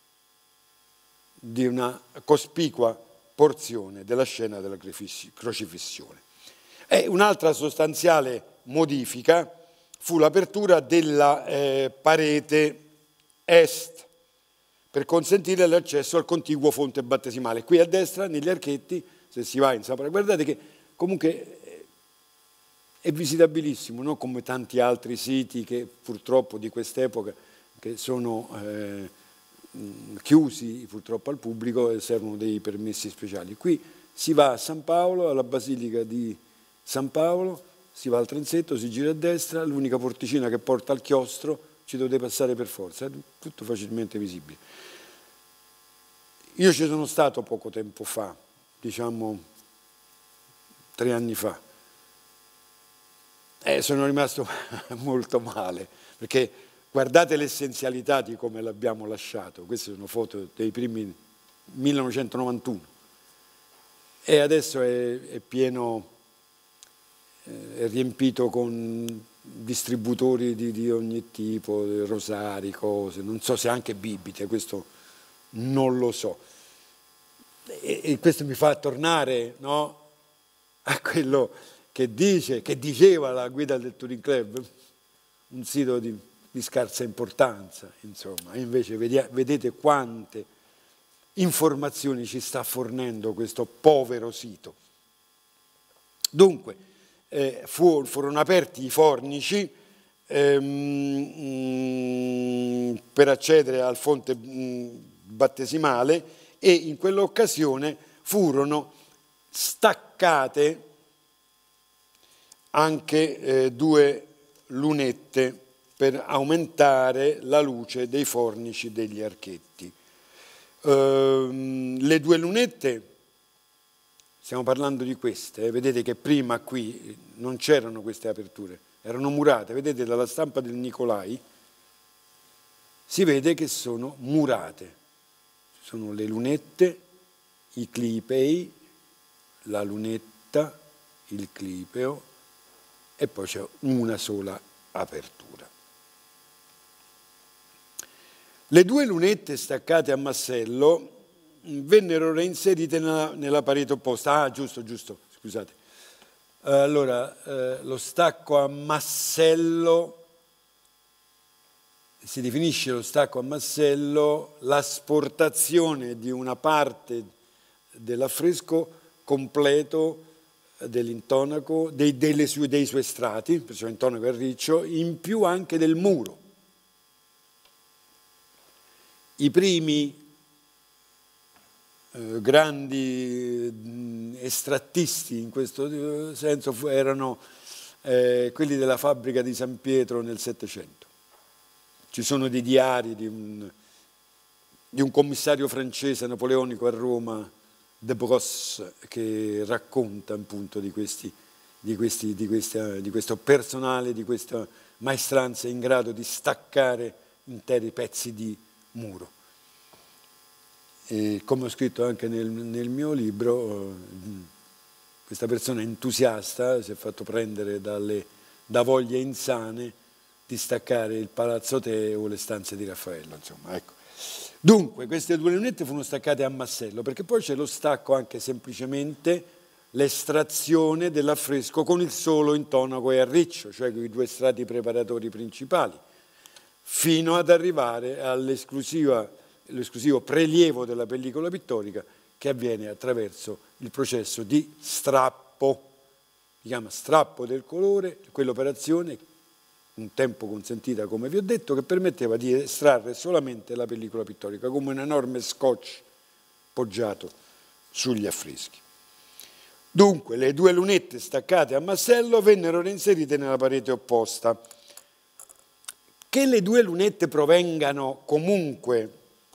di una cospicua porzione della scena della crocifissione. E un'altra sostanziale modifica fu l'apertura della eh, parete est per consentire l'accesso al contiguo fonte battesimale. Qui a destra, negli archetti, se si va in San, guardate che comunque è visitabilissimo, non come tanti altri siti che purtroppo di quest'epoca che sono eh, chiusi purtroppo al pubblico e servono dei permessi speciali. Qui si va a San Paolo, alla Basilica di San Paolo, si va al transetto, si gira a destra, l'unica porticina che porta al chiostro, ci dovete passare per forza, è tutto facilmente visibile. Io ci sono stato poco tempo fa, diciamo tre anni fa, e sono rimasto molto male, perché guardate l'essenzialità di come l'abbiamo lasciato. Queste sono foto dei primi millenovecentonovantuno e adesso è, è pieno, è riempito con distributori di, di ogni tipo, rosari, cose, non so se anche bibite, questo non lo so. E, e questo mi fa tornare, no, a quello che dice, che diceva la guida del Touring Club, un sito di, di scarsa importanza, insomma. E invece vedete quante informazioni ci sta fornendo questo povero sito. Dunque, eh, fu, furono aperti i fornici ehm, per accedere al fonte mh, battesimale e in quell'occasione furono staccate anche eh, due lunette per aumentare la luce dei fornici degli archetti. Ehm, le due lunette, stiamo parlando di queste, eh, vedete che prima qui non c'erano queste aperture, erano murate, vedete dalla stampa del Nicolai si vede che sono murate, sono le lunette, i clipei, la lunetta, il clipeo e poi c'è una sola apertura. Le due lunette staccate a massello vennero reinserite nella, nella parete opposta. Ah, giusto, giusto, scusate. Allora, eh, lo stacco a massello, si definisce lo stacco a massello l'asportazione di una parte dell'affresco completo dell'intonaco, dei, delle sue, dei suoi strati, perciò intonaco e arriccio, in più anche del muro. I primi eh, grandi mh, estrattisti in questo senso fu, erano eh, quelli della fabbrica di San Pietro nel Settecento. Ci sono dei diari di un, di un commissario francese napoleonico a Roma, De Brosse, che racconta appunto di, questi, di, questi, di, questa, di questo personale, di questa maestranza in grado di staccare interi pezzi di muro. E come ho scritto anche nel, nel mio libro, questa persona entusiasta si è fatto prendere dalle, da voglie insane di staccare il Palazzo Te o le stanze di Raffaello, insomma, ecco. Dunque, queste due lunette furono staccate a massello, perché poi c'è lo stacco anche semplicemente l'estrazione dell'affresco con il solo intonaco e arriccio, cioè con i due strati preparatori principali, fino ad arrivare all'esclusivo prelievo della pellicola pittorica che avviene attraverso il processo di strappo, si chiama strappo del colore, quell'operazione un tempo consentita, come vi ho detto, che permetteva di estrarre solamente la pellicola pittorica, come un enorme scotch poggiato sugli affreschi. Dunque, le due lunette staccate a massello vennero reinserite nella parete opposta. Che le due lunette provengano comunque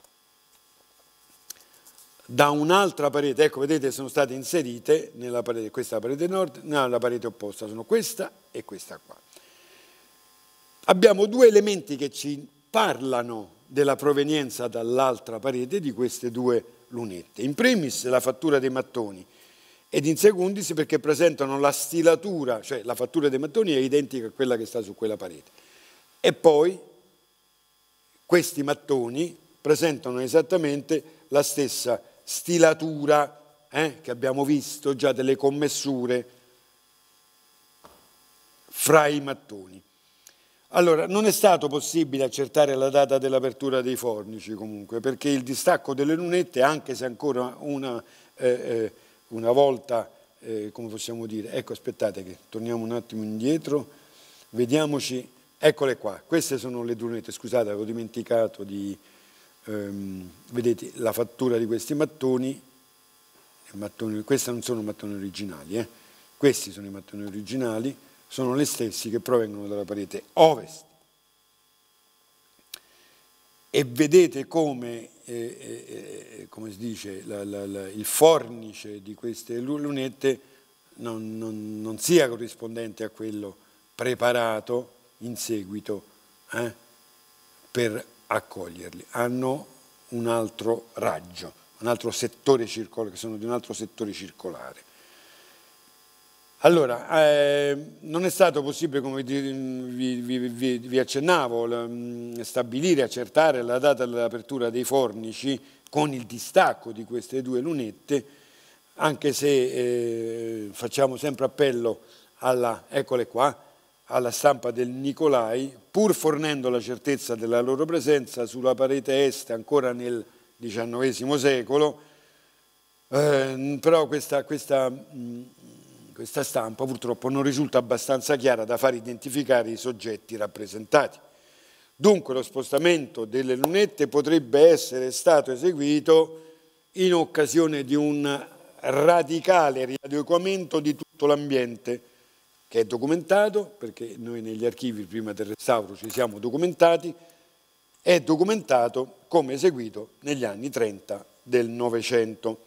da un'altra parete, ecco, vedete, sono state inserite nella parete, questa è la parete nord, nella parete opposta, sono questa e questa qua. Abbiamo due elementi che ci parlano della provenienza dall'altra parete di queste due lunette. In primis la fattura dei mattoni ed in secundis perché presentano la stilatura, cioè la fattura dei mattoni è identica a quella che sta su quella parete. E poi questi mattoni presentano esattamente la stessa stilatura eh, che abbiamo visto già delle commessure fra i mattoni. Allora, non è stato possibile accertare la data dell'apertura dei fornici comunque, perché il distacco delle lunette, anche se ancora una, eh, eh, una volta, eh, come possiamo dire, ecco aspettate che torniamo un attimo indietro, vediamoci, eccole qua, queste sono le lunette, scusate avevo dimenticato di, ehm, vedete la fattura di questi mattoni, mattoni questi non sono mattoni originali, eh? Questi sono i mattoni originali, sono gli stessi che provengono dalla parete ovest. E vedete come, eh, eh, come si dice, la, la, la, il fornice di queste lunette non, non, non sia corrispondente a quello preparato in seguito eh, per accoglierli. Hanno un altro raggio, un altro settore circolare, che sono di un altro settore circolare. Allora, eh, non è stato possibile, come vi, vi, vi, vi accennavo, la, stabilire, accertare la data dell'apertura dei fornici con il distacco di queste due lunette, anche se eh, facciamo sempre appello alla, eccole qua, alla stampa del Nicolai, pur fornendo la certezza della loro presenza sulla parete est ancora nel diciannovesimo secolo, eh, però questa... questa mh, Questa stampa purtroppo non risulta abbastanza chiara da far identificare i soggetti rappresentati. Dunque lo spostamento delle lunette potrebbe essere stato eseguito in occasione di un radicale riadeguamento di tutto l'ambiente, che è documentato, perché noi negli archivi prima del restauro ci siamo documentati, è documentato come eseguito negli anni trenta del Novecento.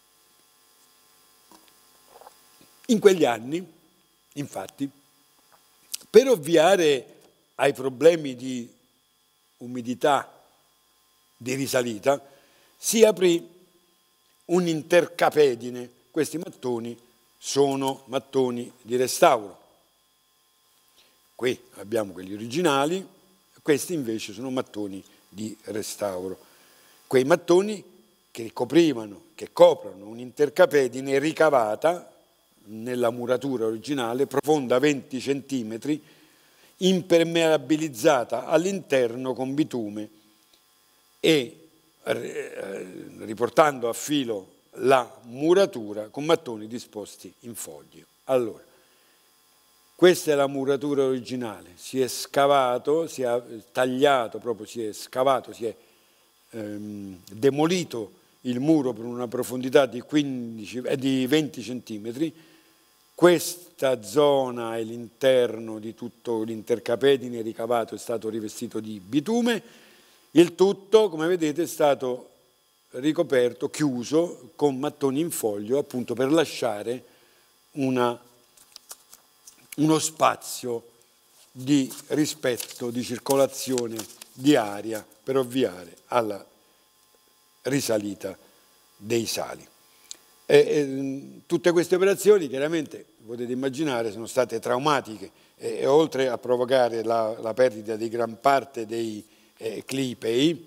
In quegli anni, infatti, per ovviare ai problemi di umidità di risalita, si aprì un intercapedine. Questi mattoni sono mattoni di restauro. Qui abbiamo quelli originali, questi invece sono mattoni di restauro. Quei mattoni che coprivano, che coprono un'intercapedine ricavata nella muratura originale, profonda venti centimetri, impermeabilizzata all'interno con bitume e riportando a filo la muratura con mattoni disposti in foglio. Allora, questa è la muratura originale, si è scavato, si è tagliato, proprio si è scavato, si è ehm, demolito il muro per una profondità di, quindici, eh, di venti centimetri. Questa zona è l'interno di tutto l'intercapedine ricavato, è stato rivestito di bitume, il tutto, come vedete, è stato ricoperto, chiuso con mattoni in foglio, appunto per lasciare una, uno spazio di rispetto, di circolazione di aria per ovviare alla risalita dei sali. E, e, tutte queste operazioni chiaramente, potete immaginare, sono state traumatiche e, e oltre a provocare la, la perdita di gran parte dei eh, clipei,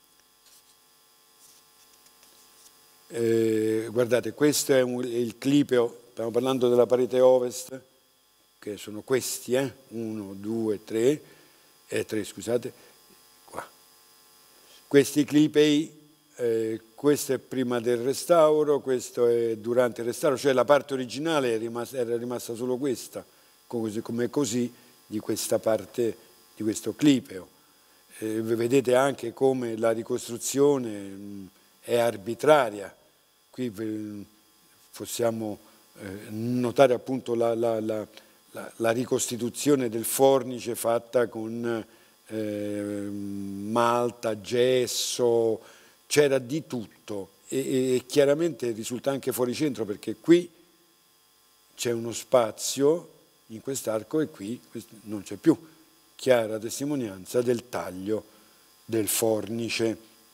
eh, guardate, questo è un, il clipeo, stiamo parlando della parete ovest, che sono questi, eh? uno, due, tre, eh, tre scusate, qua. Questi clipei, eh, questo è prima del restauro, questo è durante il restauro, cioè la parte originale è rimasta, era rimasta solo questa, così, come così, di questa parte, di questo clipeo. Eh, vedete anche come la ricostruzione mh, è arbitraria. Qui eh, possiamo eh, notare appunto la, la, la, la, la ricostituzione del fornice fatta con eh, malta, gesso, c'era di tutto e, e chiaramente risulta anche fuori centro perché qui c'è uno spazio in quest'arco e qui non c'è più, chiara testimonianza del taglio del fornice.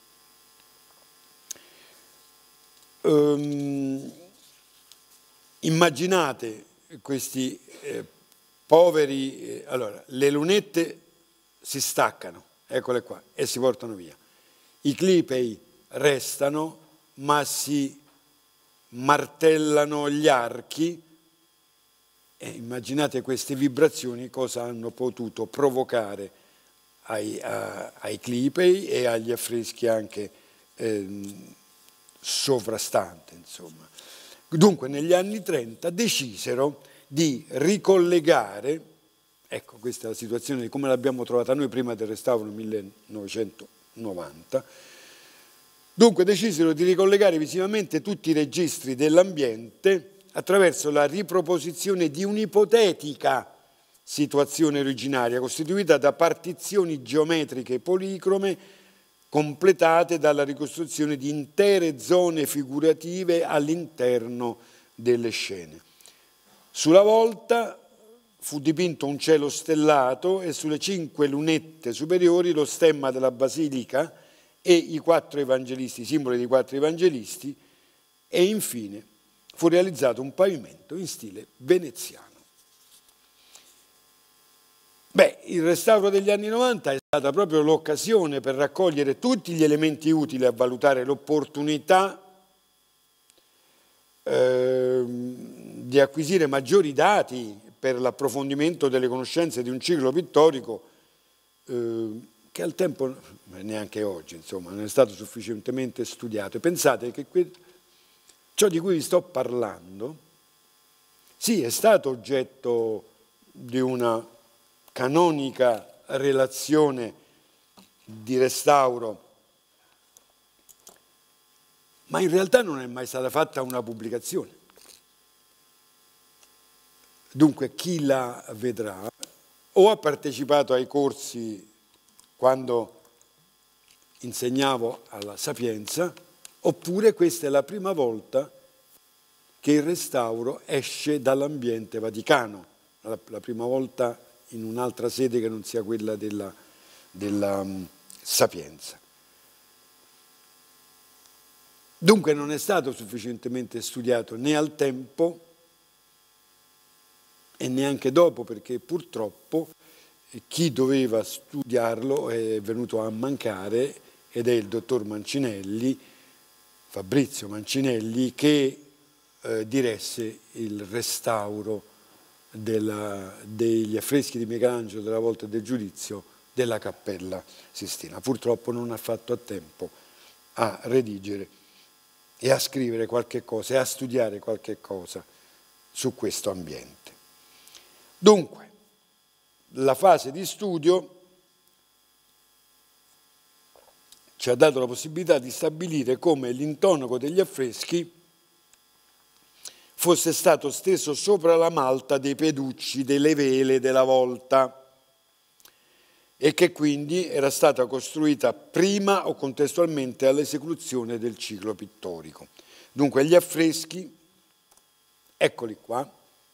Um, immaginate questi eh, poveri, eh, allora le lunette si staccano, eccole qua, e si portano via. I clipei restano, ma si martellano gli archi E immaginate queste vibrazioni cosa hanno potuto provocare ai, a, ai clipei e agli affreschi anche eh, sovrastanti, insomma. Dunque negli anni trenta decisero di ricollegare, ecco questa è la situazione come l'abbiamo trovata noi prima del restauro nel millenovecentonovanta, dunque decisero di ricollegare visivamente tutti i registri dell'ambiente attraverso la riproposizione di un'ipotetica situazione originaria costituita da partizioni geometriche policrome completate dalla ricostruzione di intere zone figurative all'interno delle scene. Sulla volta fu dipinto un cielo stellato e sulle cinque lunette superiori lo stemma della basilica e i quattro evangelisti, i simboli dei quattro evangelisti, e infine fu realizzato un pavimento in stile veneziano. Beh, il restauro degli anni novanta è stata proprio l'occasione per raccogliere tutti gli elementi utili a valutare l'opportunità eh, di acquisire maggiori dati per l'approfondimento delle conoscenze di un ciclo pittorico eh, che al tempo, neanche oggi, insomma, non è stato sufficientemente studiato. E pensate che que- ciò di cui vi sto parlando, sì, è stato oggetto di una canonica relazione di restauro, ma in realtà non è mai stata fatta una pubblicazione. Dunque chi la vedrà o ha partecipato ai corsi quando insegnavo alla Sapienza, oppure questa è la prima volta che il restauro esce dall'ambiente vaticano, la, la prima volta in un'altra sede che non sia quella della, della um, Sapienza. Dunque non è stato sufficientemente studiato né al tempo e neanche dopo, perché purtroppo chi doveva studiarlo è venuto a mancare ed è il dottor Mancinelli, Fabrizio Mancinelli, che eh, diresse il restauro della, degli affreschi di Michelangelo della Volta del Giudizio della Cappella Sistina. Purtroppo non ha fatto a tempo a redigere e a scrivere qualche cosa e a studiare qualche cosa su questo ambiente. Dunque, la fase di studio ci ha dato la possibilità di stabilire come l'intonaco degli affreschi fosse stato steso sopra la malta dei peducci, delle vele della volta e che quindi era stata costruita prima o contestualmente all'esecuzione del ciclo pittorico. Dunque gli affreschi, eccoli qua,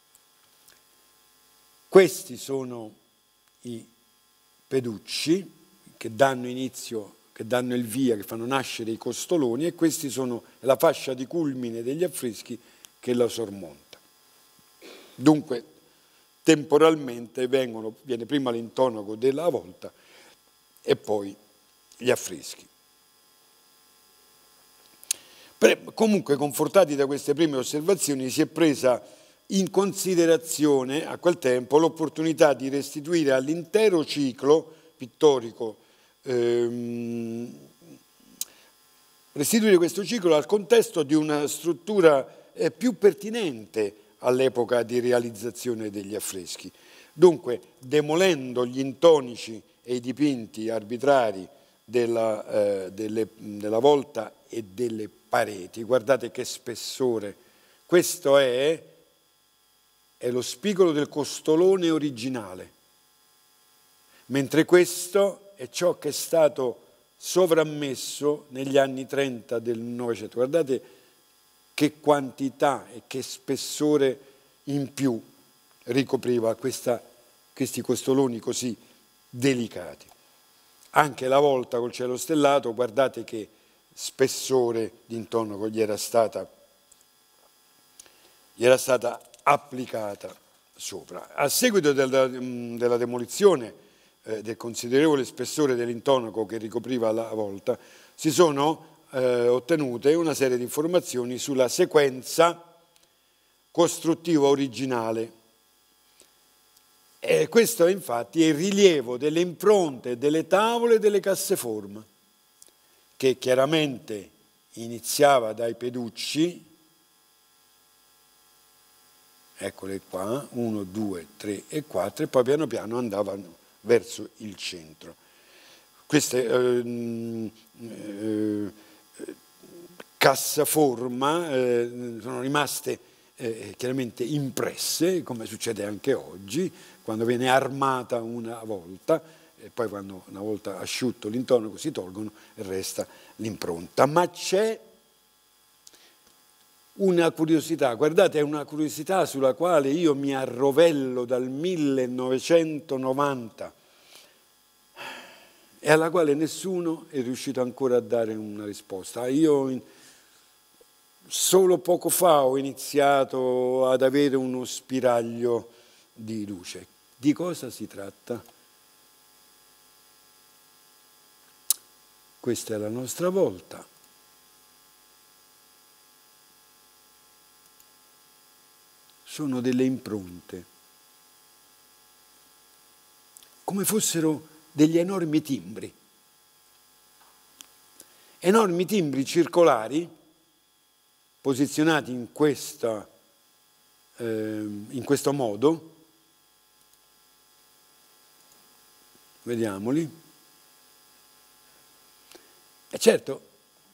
questi sono i peducci che danno inizio, che danno il via, che fanno nascere i costoloni, e questi sono la fascia di culmine degli affreschi che la sormonta. Dunque, temporalmente vengono, viene prima l'intonaco della volta e poi gli affreschi. Per, comunque, confortati da queste prime osservazioni, si è presa in considerazione a quel tempo l'opportunità di restituire all'intero ciclo pittorico, ehm, restituire questo ciclo al contesto di una struttura eh, più pertinente all'epoca di realizzazione degli affreschi. Dunque, demolendo gli intonici e i dipinti arbitrari della, eh, delle, della volta e delle pareti, guardate che spessore, questo è è lo spigolo del costolone originale, mentre questo è ciò che è stato sovrammesso negli anni trenta del Novecento. Guardate che quantità e che spessore in più ricopriva questa, questi costoloni così delicati. Anche la volta col cielo stellato, guardate che spessore d'intonaco gli era stata, gli era stata applicata sopra. A seguito della, della demolizione eh, del considerevole spessore dell'intonaco che ricopriva la volta, si sono eh, ottenute una serie di informazioni sulla sequenza costruttiva originale E questo infatti è il rilievo delle impronte delle tavole e delle casseforma, che chiaramente iniziava dai peducci, eccole qua, uno, due, tre e quattro, e poi piano piano andavano verso il centro. Queste eh, eh, cassaforma eh, sono rimaste eh, chiaramente impresse, come succede anche oggi, quando viene armata una volta, e poi quando una volta asciutto l'intonaco si tolgono e resta l'impronta. Ma c'è una curiosità, guardate, è una curiosità sulla quale io mi arrovello dal millenovecentonovanta e alla quale nessuno è riuscito ancora a dare una risposta. Io in, solo poco fa ho iniziato ad avere uno spiraglio di luce. Di cosa si tratta? Questa è la nostra volta. Sono delle impronte, come fossero degli enormi timbri, enormi timbri circolari posizionati in, questa, eh, in questo modo, vediamoli, e certo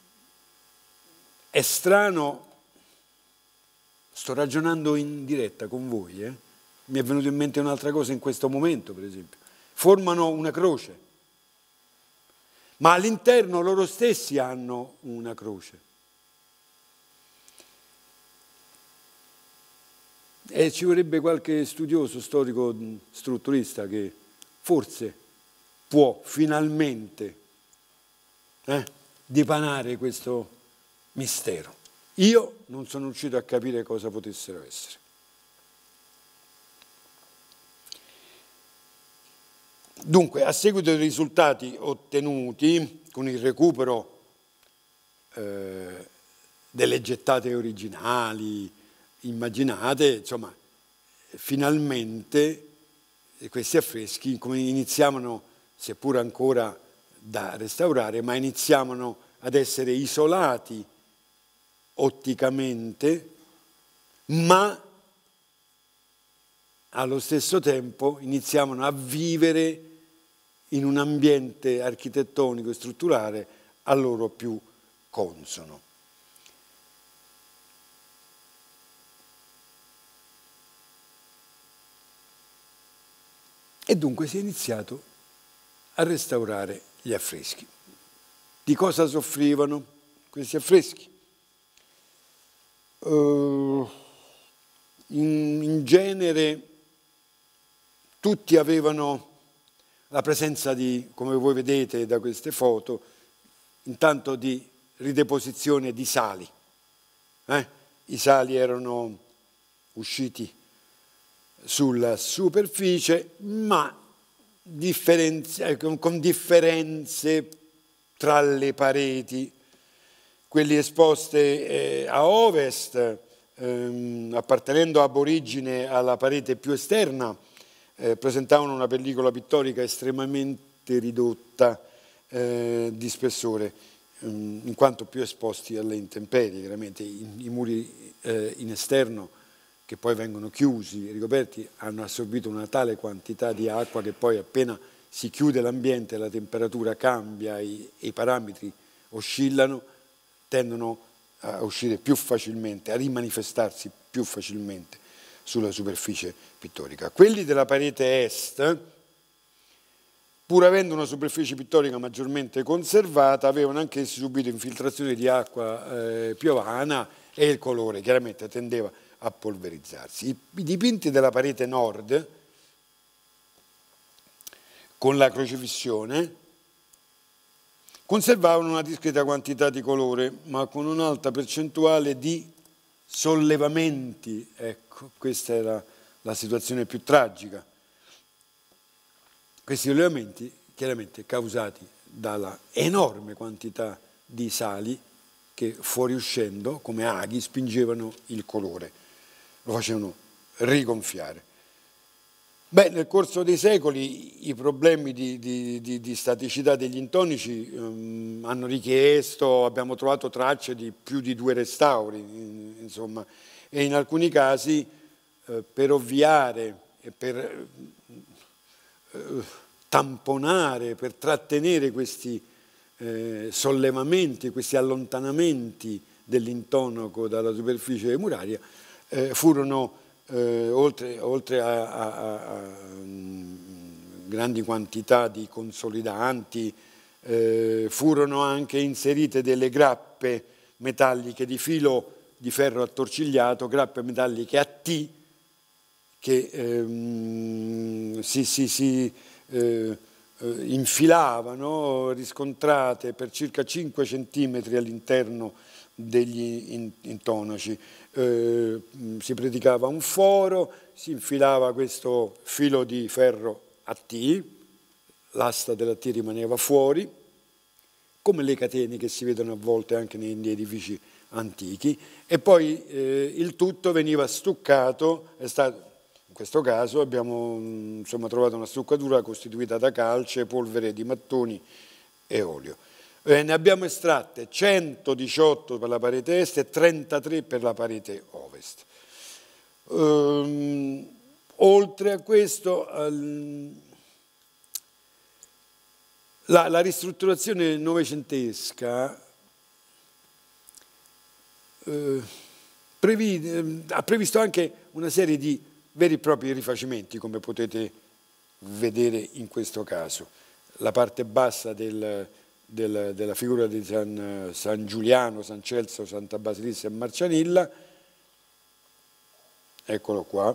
è strano. Sto ragionando in diretta con voi, eh? Mi è venuto in mente un'altra cosa in questo momento, per esempio. Formano una croce, ma all'interno loro stessi hanno una croce. E ci vorrebbe qualche studioso, storico, strutturista che forse può finalmente eh, dipanare questo mistero. Io non sono riuscito a capire cosa potessero essere. Dunque, a seguito dei risultati ottenuti con il recupero eh, delle gettate originali, immaginate, insomma, finalmente questi affreschi iniziavano, seppur ancora da restaurare, ma iniziavano ad essere isolati otticamente, ma allo stesso tempo iniziavano a vivere in un ambiente architettonico e strutturale a loro più consono. E dunque si è iniziato a restaurare gli affreschi. Di cosa soffrivano questi affreschi? Uh, in, in genere tutti avevano la presenza di, come voi vedete da queste foto, intanto di rideposizione di sali. Eh? I sali erano usciti sulla superficie, ma differenze, con differenze tra le pareti. Quelli esposte eh, a ovest, ehm, appartenendo ab origine alla parete più esterna, eh, presentavano una pellicola pittorica estremamente ridotta eh, di spessore, ehm, in quanto più esposti alle intemperie. Chiaramente i, i muri eh, in esterno, che poi vengono chiusi e ricoperti, hanno assorbito una tale quantità di acqua che poi appena si chiude l'ambiente la temperatura cambia e i parametri oscillano, tendono a uscire più facilmente, a rimanifestarsi più facilmente sulla superficie pittorica. Quelli della parete est, pur avendo una superficie pittorica maggiormente conservata, avevano anch'essi subito infiltrazioni di acqua eh, piovana e il colore chiaramente tendeva a polverizzarsi. I, i dipinti della parete nord, con la crocifissione, conservavano una discreta quantità di colore, ma con un'alta percentuale di sollevamenti. Ecco, questa era la situazione più tragica. Questi sollevamenti chiaramente causati dalla enorme quantità di sali che fuoriuscendo, come aghi, spingevano il colore, lo facevano rigonfiare. Beh, nel corso dei secoli i problemi di, di, di, di staticità degli intonici um, hanno richiesto, abbiamo trovato tracce di più di due restauri, insomma, e in alcuni casi eh, per ovviare e per eh, tamponare, per trattenere questi eh, sollevamenti, questi allontanamenti dell'intonaco dalla superficie muraria, eh, furono Eh, oltre, oltre a, a, a, a grandi quantità di consolidanti, eh, furono anche inserite delle grappe metalliche di filo di ferro attorcigliato, grappe metalliche a T, che ehm, si, si, si eh, infilavano, riscontrate per circa cinque centimetri all'interno degli intonaci. Eh, si predicava un foro, si infilava questo filo di ferro a T, l'asta della T rimaneva fuori, come le catene che si vedono a volte anche negli edifici antichi, e poi eh, il tutto veniva stuccato, è stato, in questo caso abbiamo insomma, trovato una stuccatura costituita da calce, polvere di mattoni e olio. Eh, ne abbiamo estratte centodiciotto per la parete est e trentatré per la parete ovest. Ehm, oltre a questo, ehm, la, la ristrutturazione novecentesca eh, previ, ha previsto anche una serie di veri e propri rifacimenti, come potete vedere in questo caso. La parte bassa del Della, della figura di San, San Giuliano, San Celso, Santa Basilissa e Marcianilla, eccolo qua,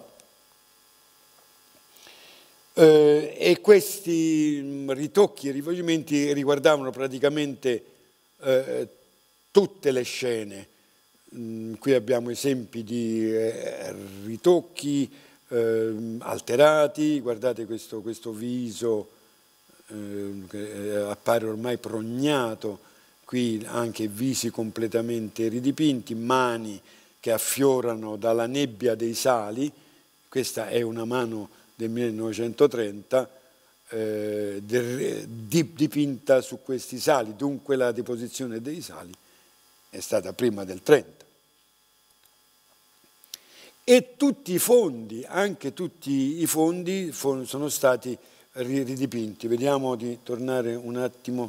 eh, e questi ritocchi e rifacimenti riguardavano praticamente eh, tutte le scene. Mm, qui abbiamo esempi di eh, ritocchi eh, alterati, guardate questo, questo viso che appare ormai prognato, qui anche visi completamente ridipinti, mani che affiorano dalla nebbia dei sali. Questa è una mano del millenovecentotrenta eh, dipinta su questi sali, dunque la deposizione dei sali è stata prima del trenta. E tutti i fondi, anche tutti i fondi sono stati ridipinti. Vediamo di tornare un attimo.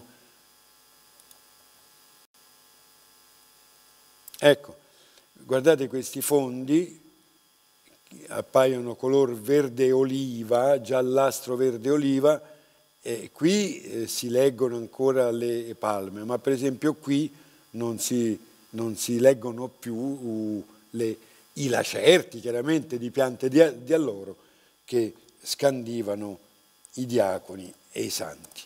Ecco, guardate questi fondi, appaiono color verde oliva, giallastro verde oliva, e qui eh, si leggono ancora le palme, ma per esempio qui non si, non si leggono più uh, le, i lacerti, chiaramente, di piante di, di alloro, che scandivano i diaconi e i santi.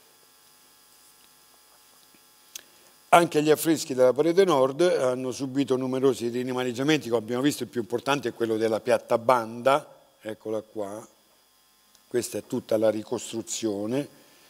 Anche gli affreschi della parete nord hanno subito numerosi rimaneggiamenti, come abbiamo visto il più importante è quello della piatta banda, eccola qua, questa è tutta la ricostruzione.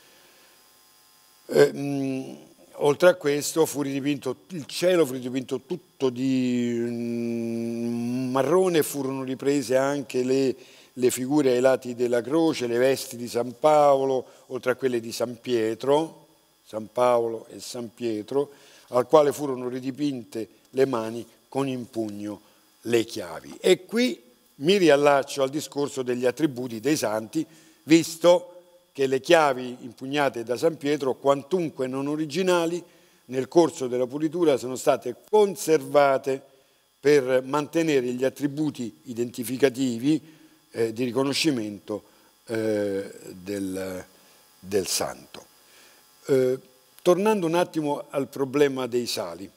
Eh, mh, oltre a questo fu ridipinto il cielo, fu ridipinto tutto di mh, marrone, furono riprese anche le le figure ai lati della croce, le vesti di San Paolo, oltre a quelle di San Pietro, San Paolo e San Pietro, al quale furono ridipinte le mani con in pugno le chiavi. E qui mi riallaccio al discorso degli attributi dei santi, visto che le chiavi impugnate da San Pietro, quantunque non originali, nel corso della pulitura sono state conservate per mantenere gli attributi identificativi Eh, di riconoscimento eh, del, del santo. Eh, tornando un attimo al problema dei sali,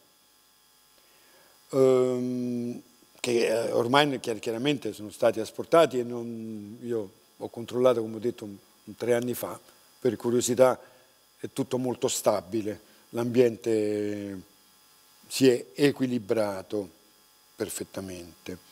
ehm, che eh, ormai chiaramente sono stati asportati e non, io ho controllato, come ho detto, un, un, tre anni fa, per curiosità è tutto molto stabile, l'ambiente si è equilibrato perfettamente.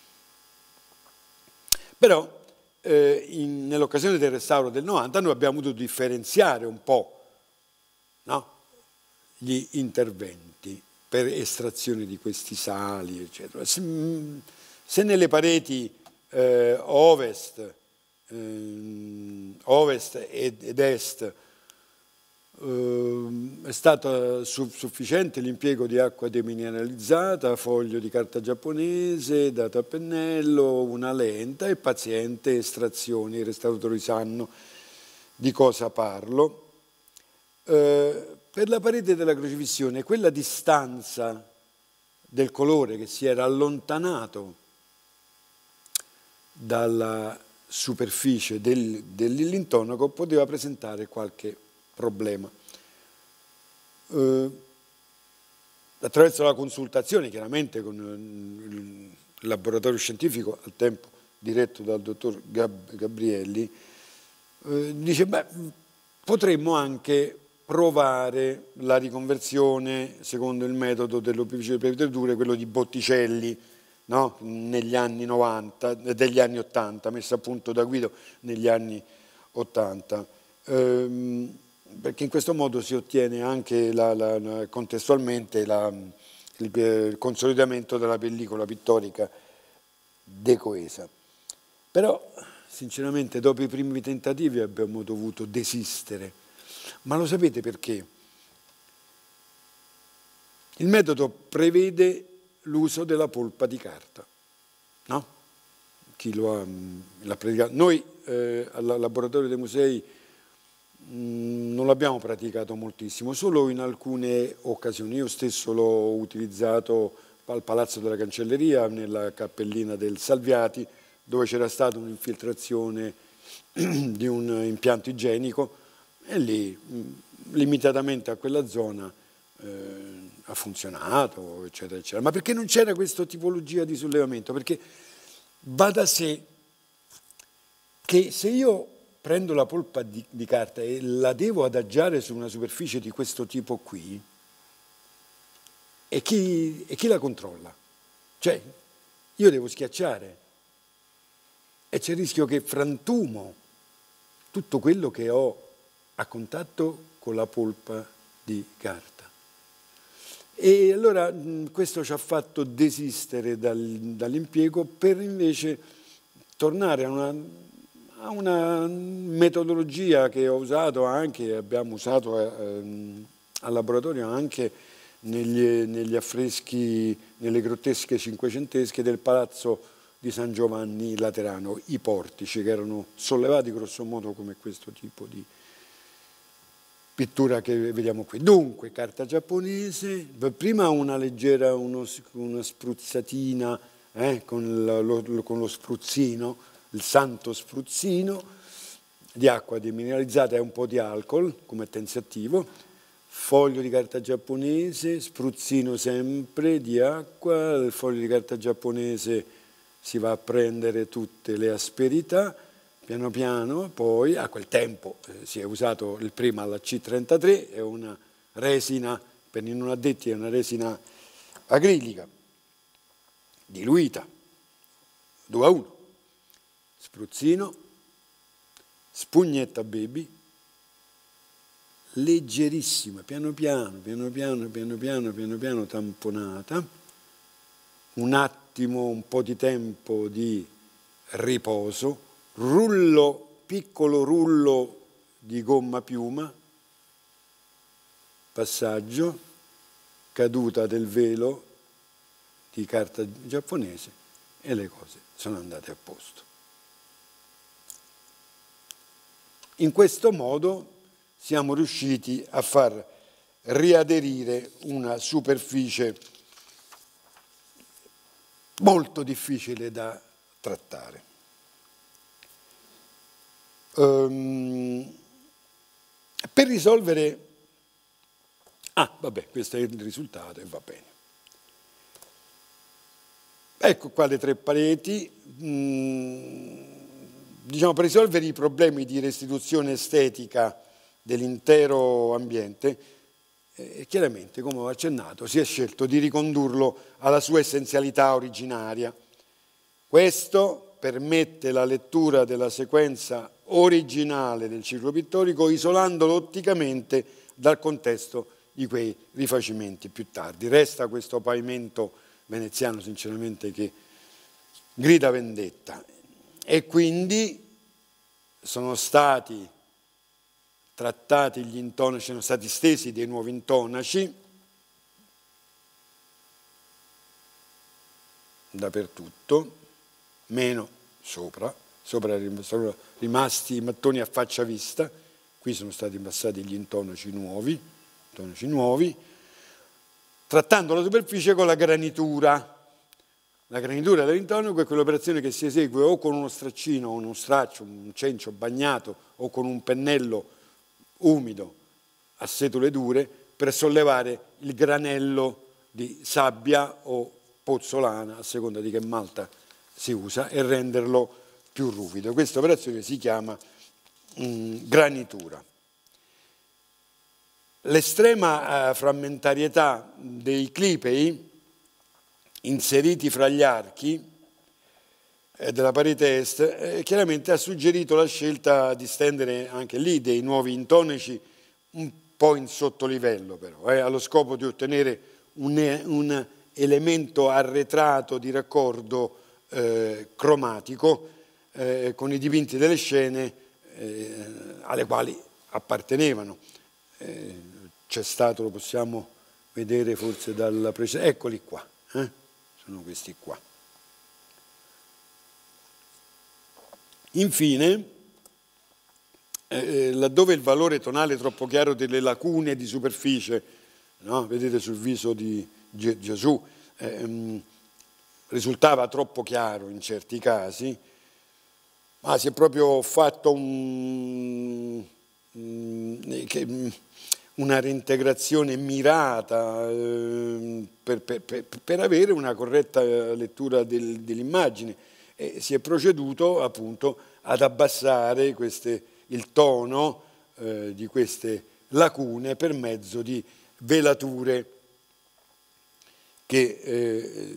Però eh, nell'occasione del restauro del novanta noi abbiamo dovuto differenziare un po', no? Gli interventi per estrazione di questi sali, eccetera. Se, se nelle pareti eh, ovest ehm, ovest ed, ed est, ehm, è stato su, sufficiente l'impiego di acqua demineralizzata, foglio di carta giapponese, data a pennello, una lenta e paziente estrazione. I restauratori sanno di cosa parlo. Eh, per la parete della crocifissione, quella distanza del colore che si era allontanato dalla superficie del, dell'intonaco poteva presentare qualche problema. Eh, attraverso la consultazione, chiaramente con il laboratorio scientifico al tempo diretto dal dottor Gab Gabrielli, eh, dice, beh, potremmo anche provare la riconversione secondo il metodo dell'opificio delle prevetture, quello di Botticelli, no? Negli anni novanta, degli anni ottanta, messo a punto da Guido negli anni ottanta, ehm, perché in questo modo si ottiene anche la, la, la, contestualmente la, il, il consolidamento della pellicola pittorica decoesa. Però, sinceramente, dopo i primi tentativi abbiamo dovuto desistere. Ma lo sapete perché? Il metodo prevede l'uso della polpa di carta, no? Chi lo ha, l'ha praticato. Noi eh, al laboratorio dei musei mh, non l'abbiamo praticato moltissimo, solo in alcune occasioni. Io stesso l'ho utilizzato al Palazzo della Cancelleria, nella cappellina del Salviati, dove c'era stata un'infiltrazione di un impianto igienico, e lì, limitatamente a quella zona, eh, ha funzionato, eccetera, eccetera. Ma perché non c'era questa tipologia di sollevamento? Perché va da sé che se io prendo la polpa di, di carta e la devo adagiare su una superficie di questo tipo qui, e chi, e chi la controlla? Cioè, io devo schiacciare e c'è il rischio che frantumo tutto quello che ho a contatto con la polpa di carta. E allora questo ci ha fatto desistere dal, dall'impiego per invece tornare a una, a una metodologia che ho usato anche, abbiamo usato eh, al laboratorio anche negli, negli affreschi, nelle grottesche cinquecentesche del Palazzo di San Giovanni Laterano, i portici che erano sollevati grosso modo come questo tipo di pittura che vediamo qui. Dunque, carta giapponese, prima una leggera, uno, una spruzzatina eh, con, la, lo, con lo spruzzino, il santo spruzzino di acqua demineralizzata e un po' di alcol come tensiattivo, foglio di carta giapponese, spruzzino sempre di acqua, il foglio di carta giapponese si va a prendere tutte le asperità. Piano piano, poi, a quel tempo eh, si è usato il prima la C trentatré, è una resina, per i non addetti è una resina acrilica, diluita, due a uno, spruzzino, spugnetta baby, leggerissima, piano piano, piano piano, piano piano, piano piano, tamponata, un attimo, un po' di tempo di riposo, rullo, piccolo rullo di gomma piuma, passaggio, caduta del velo di carta giapponese e le cose sono andate a posto. In questo modo siamo riusciti a far riaderire una superficie molto difficile da trattare. Um, per risolvere, ah vabbè, questo è il risultato e va bene. Ecco qua le tre pareti, mm, diciamo per risolvere i problemi di restituzione estetica dell'intero ambiente, eh, chiaramente, come ho accennato, si è scelto di ricondurlo alla sua essenzialità originaria. Questo permette la lettura della sequenza originale del ciclo pittorico, isolandolo otticamente dal contesto di quei rifacimenti più tardi. Resta questo pavimento veneziano, sinceramente, che grida vendetta. E quindi sono stati trattati gli intonaci, sono stati stesi dei nuovi intonaci dappertutto, meno sopra, sopra sono rimasti i mattoni a faccia vista, qui sono stati passati gli intonaci nuovi, intonaci nuovi, trattando la superficie con la granitura. La granitura dell'intonaco è quell'operazione che si esegue o con uno straccino, o uno straccio, un cencio bagnato, o con un pennello umido a setole dure per sollevare il granello di sabbia o pozzolana, a seconda di che malta si usa, e renderlo più ruvido. Questa operazione si chiama mh, granitura. L'estrema eh, frammentarietà dei clipei inseriti fra gli archi eh, della parete est eh, chiaramente ha suggerito la scelta di stendere anche lì dei nuovi intonaci un po' in sottolivello, però, eh, allo scopo di ottenere un, un elemento arretrato di raccordo eh, cromatico eh, con i dipinti delle scene eh, alle quali appartenevano. Eh, c'è stato, lo possiamo vedere forse dalla precedente, eccoli qua, eh? Sono questi qua. Infine, eh, laddove il valore tonale troppo chiaro delle lacune di superficie, no? Vedete sul viso di Gesù, ehm, risultava troppo chiaro in certi casi, ma si è proprio fatto un, una reintegrazione mirata eh, per, per, per avere una corretta lettura del, dell'immagine, e si è proceduto appunto ad abbassare queste, il tono eh, di queste lacune per mezzo di velature che eh,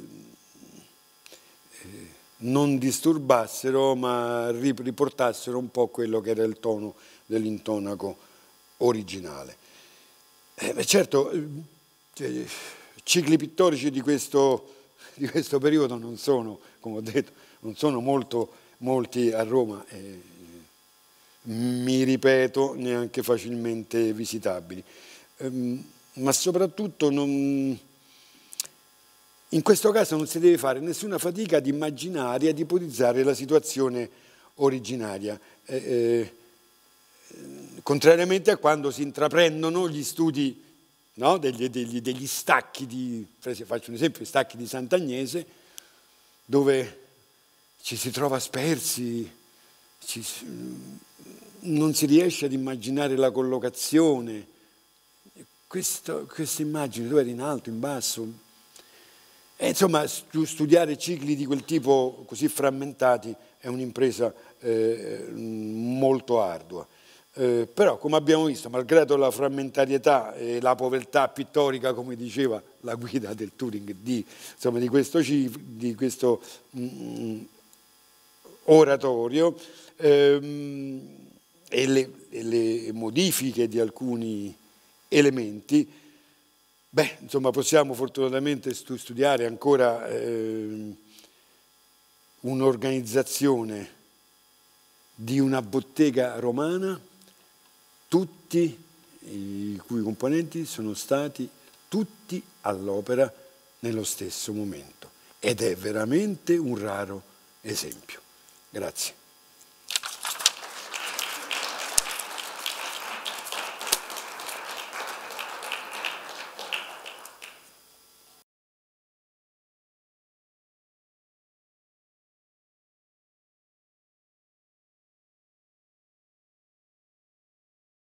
non disturbassero ma riportassero un po' quello che era il tono dell'intonaco originale. Eh, beh, certo, eh, cicli pittorici di questo, di questo periodo non sono, come ho detto, non sono molto, molti a Roma, eh, mi ripeto, neanche facilmente visitabili, eh, ma soprattutto non... In questo caso non si deve fare nessuna fatica ad immaginare e ad ipotizzare la situazione originaria, eh, eh, contrariamente a quando si intraprendono gli studi, no, degli, degli, degli stacchi di, faccio un esempio, gli stacchi di Sant'Agnese, dove ci si trova spersi, ci, non si riesce ad immaginare la collocazione. Questa immagine, dove era in alto, in basso? E insomma, studiare cicli di quel tipo così frammentati è un'impresa eh, molto ardua. Eh, però, come abbiamo visto, malgrado la frammentarietà e la povertà pittorica, come diceva la guida del Turing, di, insomma, di questo, di questo mm, oratorio, ehm, e, le, e le modifiche di alcuni elementi, beh, insomma, possiamo fortunatamente studiare ancora eh, un'organizzazione di una bottega romana, tutti i cui componenti sono stati tutti all'opera nello stesso momento. Ed è veramente un raro esempio. Grazie.